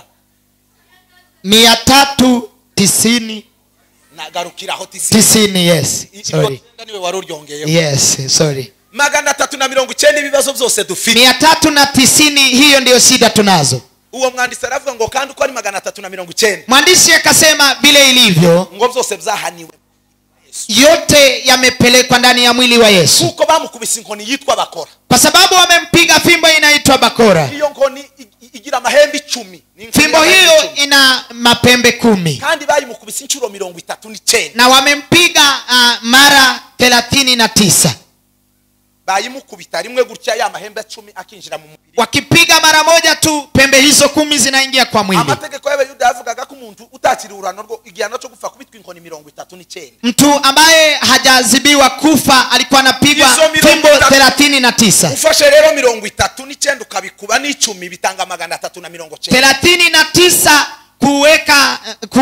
[SPEAKER 2] 390
[SPEAKER 1] nagarukiraho
[SPEAKER 2] 90. Yes, sorry.
[SPEAKER 1] niwe waruryongeyeho.
[SPEAKER 2] Yes, sorry.
[SPEAKER 1] 390 ibibazo byose dufite.
[SPEAKER 2] 390, hiyo ndio shida tunazo.
[SPEAKER 1] Uwo mwandisi aravuga ngo kandi uko ari 390.
[SPEAKER 2] Mwandishi akasema vile ilivyo
[SPEAKER 1] ngo byose byahaniwe.
[SPEAKER 2] Yote yamepelekwa ndani ya mwili wa Yesu.
[SPEAKER 1] Kuko bamukubise inkoni yitwa bakora.
[SPEAKER 2] Kwa sababu wamempiga fimbo inaitwa bakora.
[SPEAKER 1] Hiyo nkoni igira mahembe 10.
[SPEAKER 2] Fimbo hiyo ina mapembe 10.
[SPEAKER 1] Kandi bayimukubise inshuro 39.
[SPEAKER 2] Na wamempiga mara 39.
[SPEAKER 1] Bayimukubita rimwe gutya ya mahembe 10 akinjira mu mubiri.
[SPEAKER 2] Wakipiga mara moja tu pembe hizo 10 zinaingia kwa mwili.
[SPEAKER 1] Amategeko y'Abayuda yavugaga ko umuntu utakiri urano rwo igihano cyo gufa kubitwa inkoni 39.
[SPEAKER 2] Mtu ambaye hajazibiwa kufa alikuwa anapigwa fimbo 39.
[SPEAKER 1] Ufashe rero 39 ukabikuba n'10 bitanga 390.
[SPEAKER 2] 39 kuweka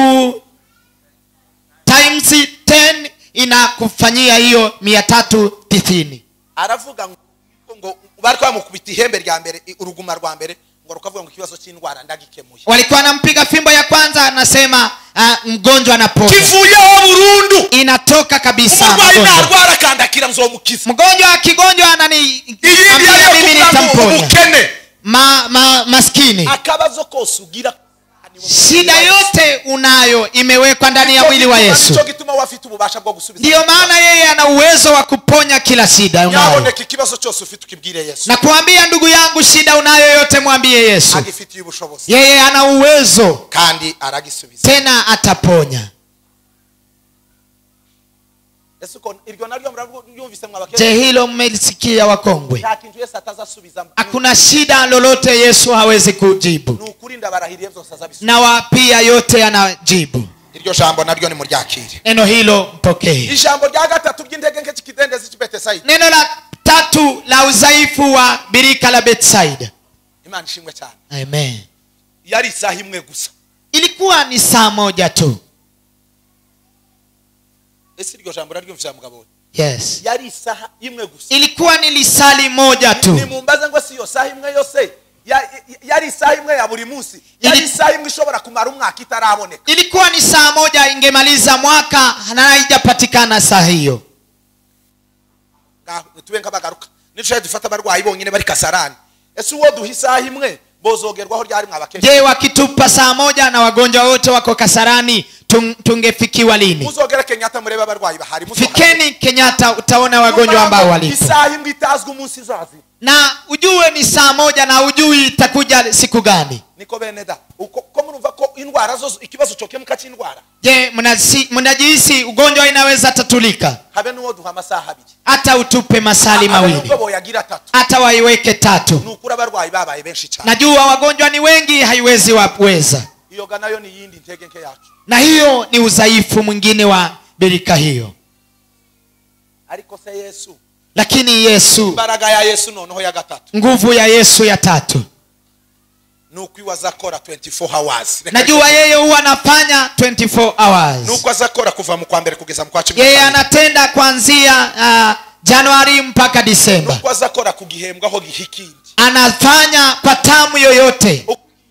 [SPEAKER 2] times 10 inakufanyia hiyo 390.
[SPEAKER 1] Aravuga ngo bari kwamukubita ihembe rya mbere uruguma rwa mbere ngo rukavuga ngo kibazo cy'indwara ndagikemuye.
[SPEAKER 2] Walikuwa anampiga fimbo ya kwanza anasema mgonjwa anapona.
[SPEAKER 1] Kivuyeho burundu.
[SPEAKER 2] Inatoka kabisa.
[SPEAKER 1] Umurwayi narwara kandakira nzomukiza.
[SPEAKER 2] Mgonjwa akigonjwa anani mimi nitamponya. Maskini.
[SPEAKER 1] Akabazo kose ugira
[SPEAKER 2] shida yote unayo imewekwa ndani ya mwili wa Yesu. Ndio maana yeye ana uwezo wa kuponya kila shida unayo. Na kuambia ndugu yangu shida unayo yote mwambie Yesu. Yeye ana uwezo
[SPEAKER 1] kandi aragisubiza.
[SPEAKER 2] Tena ataponya. Je, hilo mmelisikia wakongwe? Hakuna shida lolote Yesu hawezi kujibu. Na wapia yote anajibu.
[SPEAKER 1] Iryo jambo naryo ni muryakire.
[SPEAKER 2] Neno hilo mpokee.
[SPEAKER 1] Ijambo rya gatatu by'indege nke kidendezi cy'Bethsaida.
[SPEAKER 2] Neno la tatu la udhaifu wa birika la Bethsaida.
[SPEAKER 1] Imana ishimwe cyane.
[SPEAKER 2] Amen.
[SPEAKER 1] Yari isaha imwe gusa.
[SPEAKER 2] Ilikuwa ni saa moja tu.
[SPEAKER 1] Ese iryo jambo naryo mvya mugabo.
[SPEAKER 2] Yes.
[SPEAKER 1] Yari isaha imwe gusa.
[SPEAKER 2] Ilikuwa ni lisali moja tu.
[SPEAKER 1] Ni mumbaza ngo si yo saha imwe yose. Yari isaha imwe ya buri munsi. Yari isaha imwe ishobora kumara umwaka itaraboneka.
[SPEAKER 2] Ilikuwa ni saa moja ingemaliza mwaka na haijapatikana saa hiyo.
[SPEAKER 1] Tuwenga bagaruka. Nitwe dufata barwayi bonyine bari Kasarani. Ese uwo duha isaha imwe bozogerwaho ryari mwabakesha.
[SPEAKER 2] Je, wakitupa saa moja na wagonjwa wote wako Kasarani tungefikiwa lini?
[SPEAKER 1] Muzogera Kenyatta murebe abarwayi bahari.
[SPEAKER 2] Fikeni Kenyatta utaona wagonjwa ambao walipo.
[SPEAKER 1] Isaha imwe itazwe umunsi zazi.
[SPEAKER 2] Na ujue ni saa moja na ujui itakuja siku gani.
[SPEAKER 1] Niko beneda. Uko murumva ko indwara zo ikibazo cyokemuka cy'indwara.
[SPEAKER 2] Je, mnajihisi ugonjwa inaweza tatulika?
[SPEAKER 1] Habe nuwo duha masaha abiri.
[SPEAKER 2] Hata utupe masali mawili. Hata waiweke 3.
[SPEAKER 1] Nukura barwayi babaye benshi cyane.
[SPEAKER 2] Najua wagonjwa ni wengi haiwezi wapweza.
[SPEAKER 1] Iyo ganayo ni yindi ntege nke yacu.
[SPEAKER 2] Na hiyo ni udhaifu mwingine wa birika hiyo.
[SPEAKER 1] Ariko se Yesu.
[SPEAKER 2] Lakini Yesu.
[SPEAKER 1] Imbaraga ya Yesu noneho ya gatatu.
[SPEAKER 2] Nguvu ya Yesu ya 3.
[SPEAKER 1] Nuko azakora 24 hours.
[SPEAKER 2] Najua yeye huwa anafanya 24 hours.
[SPEAKER 1] Nuko azakora kuva mu kwa mbere kugeza mu kwa 10.
[SPEAKER 2] Yeye anatenda kuanzia Januari mpaka Disemba.
[SPEAKER 1] Nuko azakora kugihembwa ho gihikindi.
[SPEAKER 2] Anafanya kwa tamu yoyote.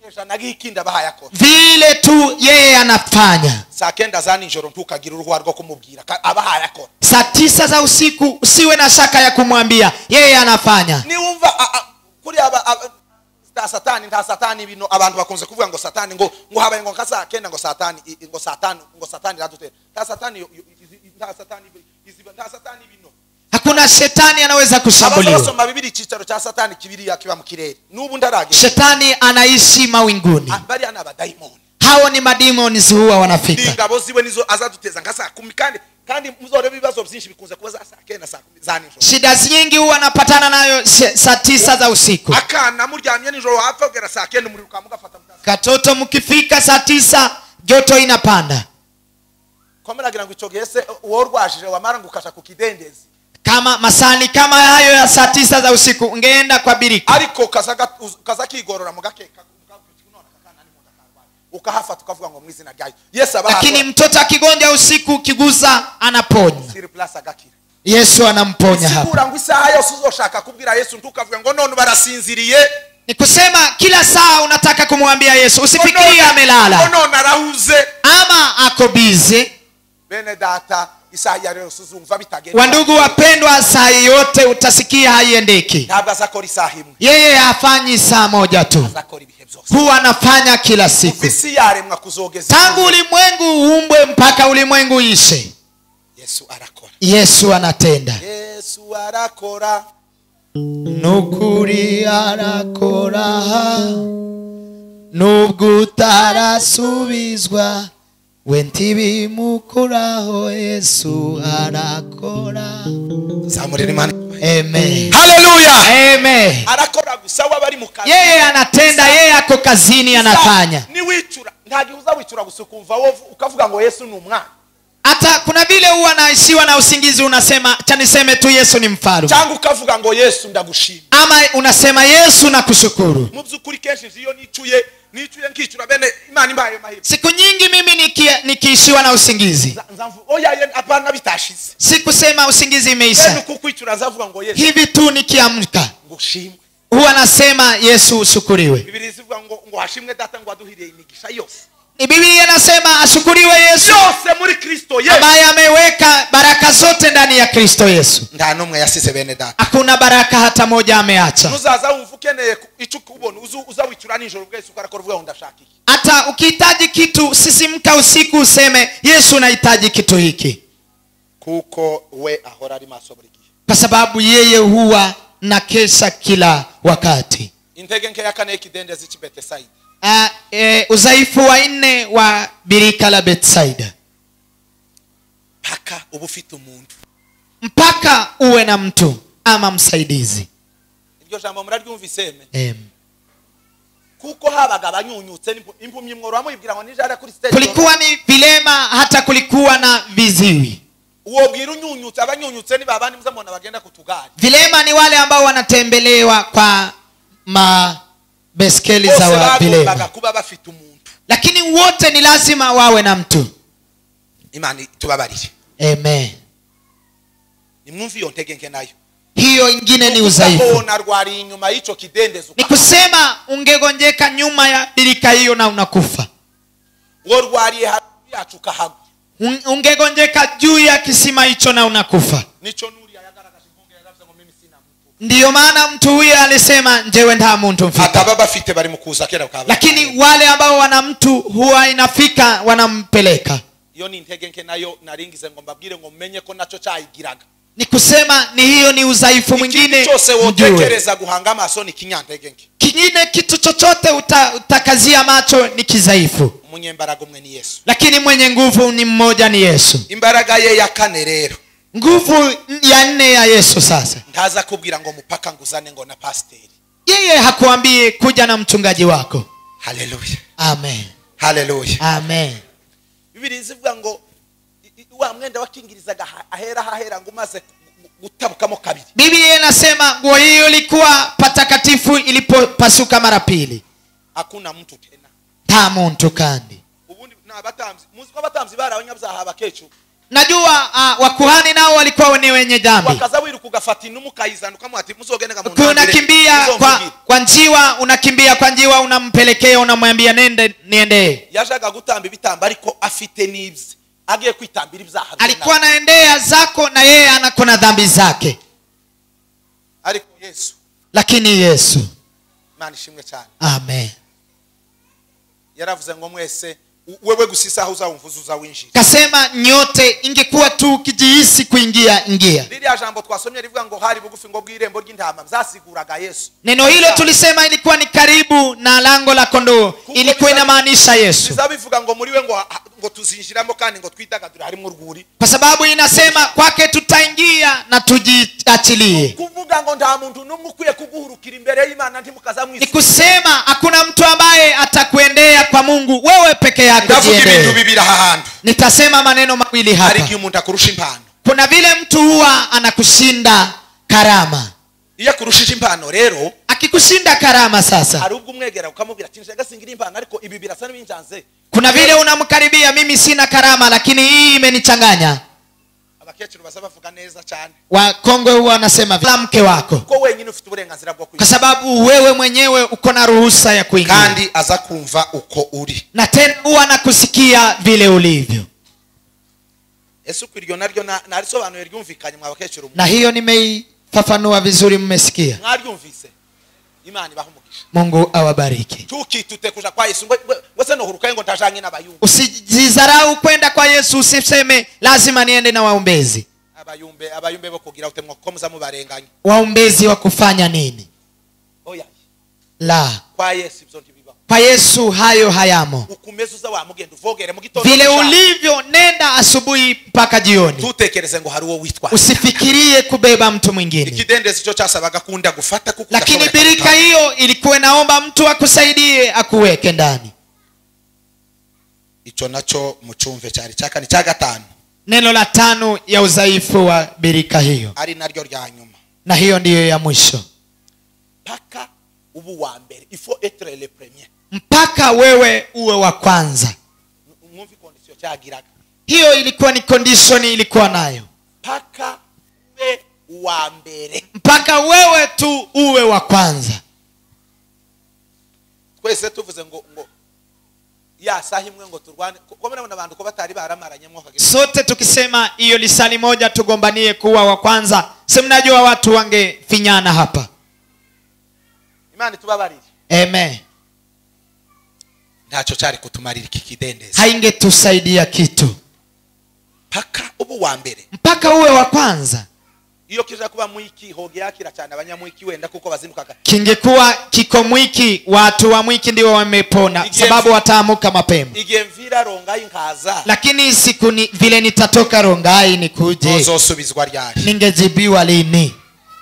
[SPEAKER 2] Vile tu yeye anafanya.
[SPEAKER 1] Saa 9 za nijoro ntukagira uruhwa rwo kumubwira abahaye akora.
[SPEAKER 2] Saa 9 za usiku usiwe na shaka ya kumwambia yeye anafanya.
[SPEAKER 1] Niumva kuri nta satani bino abantu bakunze kuvuga ngo satani ngo habaye ngo kasa 9 ngo satani radutera. Nta satani bino.
[SPEAKER 2] Hakuna shetani anaweza kushambuliwa.
[SPEAKER 1] Abasoma Biblia cicaro cha satani kibiriya kiba mu kirere. Nubu ndarage.
[SPEAKER 2] Shetani anaishi mawinguni.
[SPEAKER 1] Bari ana abadaimoni.
[SPEAKER 2] Hao ni mademons huwa wanafika.
[SPEAKER 1] Ingabo ziwe nizo azaduteza ngasa 10 kandi muzore bibazo byinshi bikunze kuza saa 9 saa 10 za nijoro.
[SPEAKER 2] Shida nyingi huwa anapatana nayo saa 9 za usiku.
[SPEAKER 1] Akana muryamye nijoro hafa ugera saa 9 muri ukamugafata mutasa.
[SPEAKER 2] Katoto mkifika saa 9 joto inapanda.
[SPEAKER 1] Komeragira ngo icogese uworwashije wamara ngukasha kukidendezi.
[SPEAKER 2] Kama masani kama hayo ya saa 9 za usiku ungeenda kwa birika.
[SPEAKER 1] Ariko kazakigorora mugakeka ukahafa tukavuga ngo mwizina ryayo. Yes abaha.
[SPEAKER 2] Lakini mtoto akigonja usiku kiguza anaponya.
[SPEAKER 1] Siri plus agakira.
[SPEAKER 2] Yesu anamponya hapa.
[SPEAKER 1] Sikura ngo isaha yose uzoshaka kubwira Yesu ntukavuga ngo none barasinziriye.
[SPEAKER 2] Ni kusema kila saa unataka kumwambia Yesu, usifikirie amelala
[SPEAKER 1] none arahuze
[SPEAKER 2] ama ako busy.
[SPEAKER 1] Bene data, isaha ya leo suzumva bitagenda.
[SPEAKER 2] Wandugu wapendwa, saa yote utasikia haiendeki.
[SPEAKER 1] Ntabwo azakora isaha imwe.
[SPEAKER 2] Yeye hafanyi saa moja tu,
[SPEAKER 1] Azakora ibihe byose.
[SPEAKER 2] huwa anafanya kila siku.
[SPEAKER 1] Ufisi yaremwa kuzogeza.
[SPEAKER 2] Tangu ulimwengu uumbwe mpaka ulimwengu ishe,
[SPEAKER 1] Yesu arakora.
[SPEAKER 2] Yesu anatenda.
[SPEAKER 1] Yesu arakora.
[SPEAKER 2] Nukuri arakora nubwo utarasubizwa, wentibimukuraho Yesu arakora.
[SPEAKER 1] Zamurira Imana.
[SPEAKER 2] Amen.
[SPEAKER 1] Hallelujah.
[SPEAKER 2] Amen.
[SPEAKER 1] Arakora gusa wabari mu kazi.
[SPEAKER 2] Yeye anatenda, yeye ako kazini anafanya.
[SPEAKER 1] Ni wicura, ntagiye uzawicura gusa ukumva wowe ukavuga ngo Yesu ni umwana.
[SPEAKER 2] Hata kuna vile huwa naishiwa na usingizi, unasema cha niseme tu Yesu ni mfalme,
[SPEAKER 1] Cyangwa ukavuga ngo Yesu ndagushima.
[SPEAKER 2] ama unasema Yesu nakushukuru.
[SPEAKER 1] Mu byukuri kenshi iyo nicuye nkicura bene Imana imbaye mahirwe.
[SPEAKER 2] Siku nyingi mimi nikiishiwa na usingizi,
[SPEAKER 1] Oya apana bitashize.
[SPEAKER 2] sikusema usingizi imeisha,
[SPEAKER 1] Bene kukwicura nzavuga ngo Yesu
[SPEAKER 2] hivi tu nikiamka
[SPEAKER 1] ngushimwe.
[SPEAKER 2] huwa nasema Yesu ushukuriwe.
[SPEAKER 1] Bibiri zivuga ngo hashimwe data ngo aduhiriye imigisha yose.
[SPEAKER 2] Ni Biblia inasema ashukuriwe Yesu
[SPEAKER 1] Yose muri Kristo Yesu.
[SPEAKER 2] ambaye ameweka baraka zote ndani ya Kristo Yesu.
[SPEAKER 1] Nta numwe yasize bene data.
[SPEAKER 2] Hakuna baraka hata moja ameacha.
[SPEAKER 1] Nuzaza wumva ukeneye icyo kubona uzawicura nijoro bwese ukarakora uvuga ngo ndashaka iki.
[SPEAKER 2] Hata ukihitaji kitu, sisimka usiku useme Yesu nahitaji kitu hiki,
[SPEAKER 1] Kuko we ahora ari maso buri gihe.
[SPEAKER 2] kwa sababu yeye huwa na kesha kila wakati.
[SPEAKER 1] Intege nke ya kane kidendezi cy'Bethsaida.
[SPEAKER 2] Udhaifu wa 4 wa birika la Bethsaida.
[SPEAKER 1] Paka uba ufite umuntu.
[SPEAKER 2] Mpaka uwe na mtu ama msaidizi.
[SPEAKER 1] Iryo jambo muraryumviseme.
[SPEAKER 2] Kuko
[SPEAKER 1] habaga abanyunyutse impumyi mworo amubwira ngo nijara kuri stage.
[SPEAKER 2] Kulikuwa ni vilema, hata kulikuwa na viziwi.
[SPEAKER 1] Uwo bwira unyunyutse abanyunyutse ni babandi muzamona bagenda kutugari.
[SPEAKER 2] Vilema ni wale ambao wanatembelewa kwa beskeli za wa vilema. Lakini wote ni lazima wawe na mtu.
[SPEAKER 1] Imani tubabarire.
[SPEAKER 2] Amen.
[SPEAKER 1] Nimwumvi yo ntege nke nayo.
[SPEAKER 2] Hiyo ingine ni udhaifu. Ni kusema ungegonjeka nyuma ya birika hiyo na unakufa. Ungegonjeka juu ya kisima hicho na unakufa. Ndiyo maana mtu huyo alisema njewe nta muntu mfika. Lakini wale ambao wana mtu huwa inafika wanampeleka.
[SPEAKER 1] Iyo ni intege nke nayo naringize ngo mbabwire ngo menye ko naco cyayigiraga.
[SPEAKER 2] Ni kusema ni hiyo ni udhaifu mwingine.
[SPEAKER 1] Cyose wotekereza guhanga amaso ni kinyantege nke.
[SPEAKER 2] Kingine kitu chochote utakazia macho ni kidhaifu.
[SPEAKER 1] Umunyembaraga umwe ni Yesu.
[SPEAKER 2] Lakini mwenye nguvu ni mmoja, ni Yesu.
[SPEAKER 1] Imbaraga ye ya kane rero.
[SPEAKER 2] Nguvu ya 4 ya Yesu sasa.
[SPEAKER 1] Ndaza kubwira ngo mupaka nguzane ngo na pasteri.
[SPEAKER 2] Yeye hakuambii kuja na mchungaji wako.
[SPEAKER 1] Hallelujah.
[SPEAKER 2] Amen.
[SPEAKER 1] Hallelujah.
[SPEAKER 2] Amen.
[SPEAKER 1] Bibiri zivuga ngo wa mwenda wakingirizaga ahera ngo maze gutabukamo kabiri.
[SPEAKER 2] Biblia inasema nguo hiyo ilikuwa patakatifu ilipopasuka mara 2.
[SPEAKER 1] Hakuna mtu tena.
[SPEAKER 2] Ta muntu kandi.
[SPEAKER 1] Ubundi na abatamzi, muziko abatamzi bara abanyabyaha abakecu.
[SPEAKER 2] Najua wakuhani nao walikuwa ni wenye dhambi.
[SPEAKER 1] Wakaza wiru kugafata inumu kayizana ukamwati muzogende ga muntu.
[SPEAKER 2] Unakimbia kwa njiwa, unakimbia kwa njiwa, unampelekea, unamwambia niende.
[SPEAKER 1] Yajaga gutamba ibitamba ariko afite nibye. Agiye kwitambira ibyaha.
[SPEAKER 2] Alikuwa anaendea zako na yeye anakona dhambi zake.
[SPEAKER 1] Ariko Yesu.
[SPEAKER 2] Lakini Yesu.
[SPEAKER 1] Imana ishimwe cyane.
[SPEAKER 2] Amen.
[SPEAKER 1] Yaravuze ngo mwese wewe gusisa huza umvuzuza winjira.
[SPEAKER 2] Kasema nyote ingekuwa tu kijihisi kuingia ingia.
[SPEAKER 1] Lile jambo twasomye rivuga ngo hari bugufi ngo bw'irembo ry'intama byasiguraga Yesu.
[SPEAKER 2] Neno hilo tulisema ilikuwa ni karibu na lango la kondoo, ilikuwa inamaanisha Yesu.
[SPEAKER 1] Bizabivuga ngo muri we ngo tuzinjiramo kandi ngo twitagadura harimo urwuri.
[SPEAKER 2] Kwa sababu inasema kwake tutaingia na tujiachilie.
[SPEAKER 1] Kuvuga ngo nta muntu numwe ukwiye kuguhurukira imbere y'Imana ntimukaza mwisi.
[SPEAKER 2] Ni kusema hakuna mtu ambaye atakuendea kwa Mungu, wewe peke yako jiendee. Nitasema maneno mawili hapa. Kuna vile mtu huwa anakushinda karama.
[SPEAKER 1] Iya kurushije impano rero,
[SPEAKER 2] akikushinda karama sasa.
[SPEAKER 1] Hari ubwo umwegera ukamubwira ati nshaka singira impano ariko ibi birasa n'ibinjanze.
[SPEAKER 2] Kuna vile unamkaribia, mimi sina karama lakini hii imenichanganya.
[SPEAKER 1] abakecuru baza bavuga neza cyane
[SPEAKER 2] wakongwe huwa wanasema la mke wako
[SPEAKER 1] ko wenyine ufite uburenganzira bwo
[SPEAKER 2] kwa sababu wewe mwenyewe uko na ruhusa ya kuingia
[SPEAKER 1] kandi aza kumva uko uri
[SPEAKER 2] na tena huwa anakusikia vile ulivyo.
[SPEAKER 1] Yesu kwiryo naryo narisobanuye ryumvikanye mwa bakecuru
[SPEAKER 2] Na hiyo nimeifafanua vizuri, mmesikia.
[SPEAKER 1] mwaryumvise. Imana ibahumugisha.
[SPEAKER 2] Mungu awabariki.
[SPEAKER 1] Tukitute kuja kwa Yesu ngo se no hurukaye ngo ntajange n'abayumbe.
[SPEAKER 2] Usijizarau kwenda kwa Yesu, usiseme lazima niende na waombezi.
[SPEAKER 1] Abayumbe bo kugira utemwa ko muza mubarenganya.
[SPEAKER 2] Waombezi wa kufanya nini?
[SPEAKER 1] Oya.
[SPEAKER 2] La.
[SPEAKER 1] Kwa Yesu ibyo ntibiba.
[SPEAKER 2] Kwa Yesu hayo hayamo.
[SPEAKER 1] Ukumezuza wa mugenda uvogere mu gitondo.
[SPEAKER 2] Vile ulivyo nenda asubuhi mpaka jioni.
[SPEAKER 1] Tutekereze ngo hari uwo witwa.
[SPEAKER 2] Usifikirie kubeba mtu mwingine.
[SPEAKER 1] Ikidendezi cyo cyasabaga kunda gufata kuko.
[SPEAKER 2] Lakini birika hiyo ilikuwa naomba mtu akusaidie akuweke ndani.
[SPEAKER 1] Icho nacho mucumve cyari cyaka ni cya gatanu.
[SPEAKER 2] Neno la 5 ya udhaifu wa birika hiyo.
[SPEAKER 1] Ari naryo rya nyuma.
[SPEAKER 2] Na hiyo ndiyo ya mwisho.
[SPEAKER 1] Paka ubu wa mbere. Il faut être le premier.
[SPEAKER 2] Mpaka wewe uwe wa kwanza.
[SPEAKER 1] Mwumvi condition cyagiraga.
[SPEAKER 2] Hiyo ilikuwa ni condition ilikuwa nayo.
[SPEAKER 1] Paka we wa mbere.
[SPEAKER 2] Mpaka wewe tu uwe wa kwanza.
[SPEAKER 1] Twese tuvuze ngo ya sahimwe ngo turwane ko mbona abantu ko batari baramaranye mwo kagira.
[SPEAKER 2] Sote tukisema hiyo lisali moja tugombanie kuwa wa kwanza, si mnajua watu wangefinyana hapa.
[SPEAKER 1] Imani tubabarire.
[SPEAKER 2] Amen.
[SPEAKER 1] Ntacho cyari kutumarira iki kidendezi.
[SPEAKER 2] Haingetusaidia kitu.
[SPEAKER 1] Paka ubu wa mbere.
[SPEAKER 2] Mpaka uwe wa kwanza.
[SPEAKER 1] Iyo kija kuba mwiki hoge yakira cyane abanyamwiki wenda kuko bazindukaga.
[SPEAKER 2] Kingekuwa kiko mwiki, watu wa mwiki ndio wamepona sababu wataamuka mapema.
[SPEAKER 1] Igihe mvira rongai nkaza.
[SPEAKER 2] Lakini siku ni vile nitatoka Rongai nikuje.
[SPEAKER 1] Uzosubizwa ryari.
[SPEAKER 2] Ningejibiwa lini?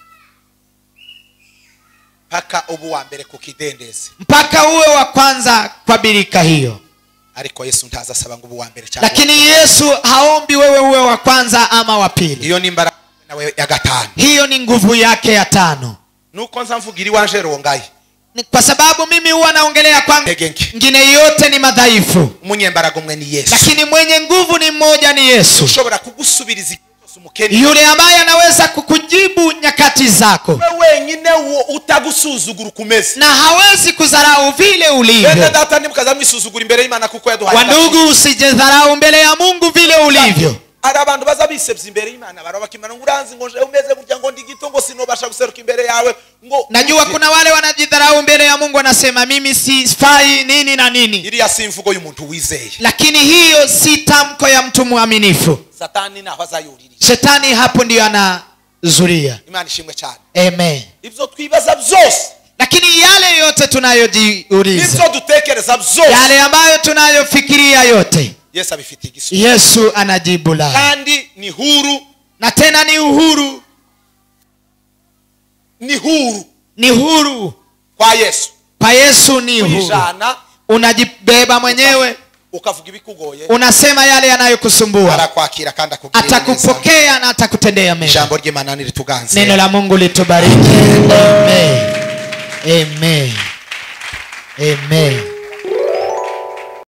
[SPEAKER 1] Paka ubu wa mbere ku kidendezi.
[SPEAKER 2] Mpaka uwe wa kwanza kwa birika hiyo.
[SPEAKER 1] Ariko Yesu ntaza saba ngo ubu wa mbere cyane.
[SPEAKER 2] Lakini Yesu haombi wewe uwe wa kwanza ama wa pili.
[SPEAKER 1] Iyo ni mbara nawe ya gatanu.
[SPEAKER 2] Hiyo ni nguvu yake ya 5.
[SPEAKER 1] Nuko nza mvugiri wanje Rongai.
[SPEAKER 2] Kwa sababu mimi huwa naongelea kwa ngine yote ni madhaifu.
[SPEAKER 1] Umunyembaraga mwe ni Yesu.
[SPEAKER 2] Lakini mwenye nguvu ni mmoja, ni Yesu.
[SPEAKER 1] Ushobora kugusubiriza umukeni.
[SPEAKER 2] Yule ambaye anaweza kukujibu nyakati zako.
[SPEAKER 1] Wewe nyine utagusuzugura kumeze.
[SPEAKER 2] Na hawezi kudharau vile ulivyo.
[SPEAKER 1] Nenda data nimukaza mwisuzugura imbere y'Imana kuko yaduhaye.
[SPEAKER 2] Wandugu, usijidharau mbele ya Mungu vile ulivyo.
[SPEAKER 1] Ari abantu bazabisebye imbere y'Imana barabakimana nguranzi ngo nje umeze gutya ngo ndi gito ngo sinobasha guseruka imbere yawe ngo.
[SPEAKER 2] Najua kuna wale wanajidharau mbele ya Mungu, wanasema mimi sifai nini na nini.
[SPEAKER 1] Iri yasimvugo y'umuntu wizeye.
[SPEAKER 2] Lakini hiyo si tamko ya mtu muaminifu.
[SPEAKER 1] Satani naho azayurira.
[SPEAKER 2] Shetani hapo ndio anazuria.
[SPEAKER 1] Imana ishimwe cyane.
[SPEAKER 2] Amen.
[SPEAKER 1] Ibyo twibaza byose.
[SPEAKER 2] Lakini yale yote tunayojiuliza,
[SPEAKER 1] ibyo dutekereza byose,
[SPEAKER 2] yale ambayo tunayofikiria yote,
[SPEAKER 1] Yesu abifitiye igisubizo.
[SPEAKER 2] Yesu anajibu la.
[SPEAKER 1] Kandi ni huru,
[SPEAKER 2] na tena ni uhuru.
[SPEAKER 1] Ni huru.
[SPEAKER 2] Ni huru.
[SPEAKER 1] Kwa Yesu.
[SPEAKER 2] Kwa Yesu ni huru. Unajibeba mwenyewe.
[SPEAKER 1] Ukavuga ibikugoye.
[SPEAKER 2] Unasema yale yanayokusumbua.
[SPEAKER 1] Arakwakira kandi akugirira neza.
[SPEAKER 2] Atakupokea na atakutendea mema.
[SPEAKER 1] Jambo ry'Imana nirituganze.
[SPEAKER 2] Neno la Mungu litubariki. Amen. Amen. Amen.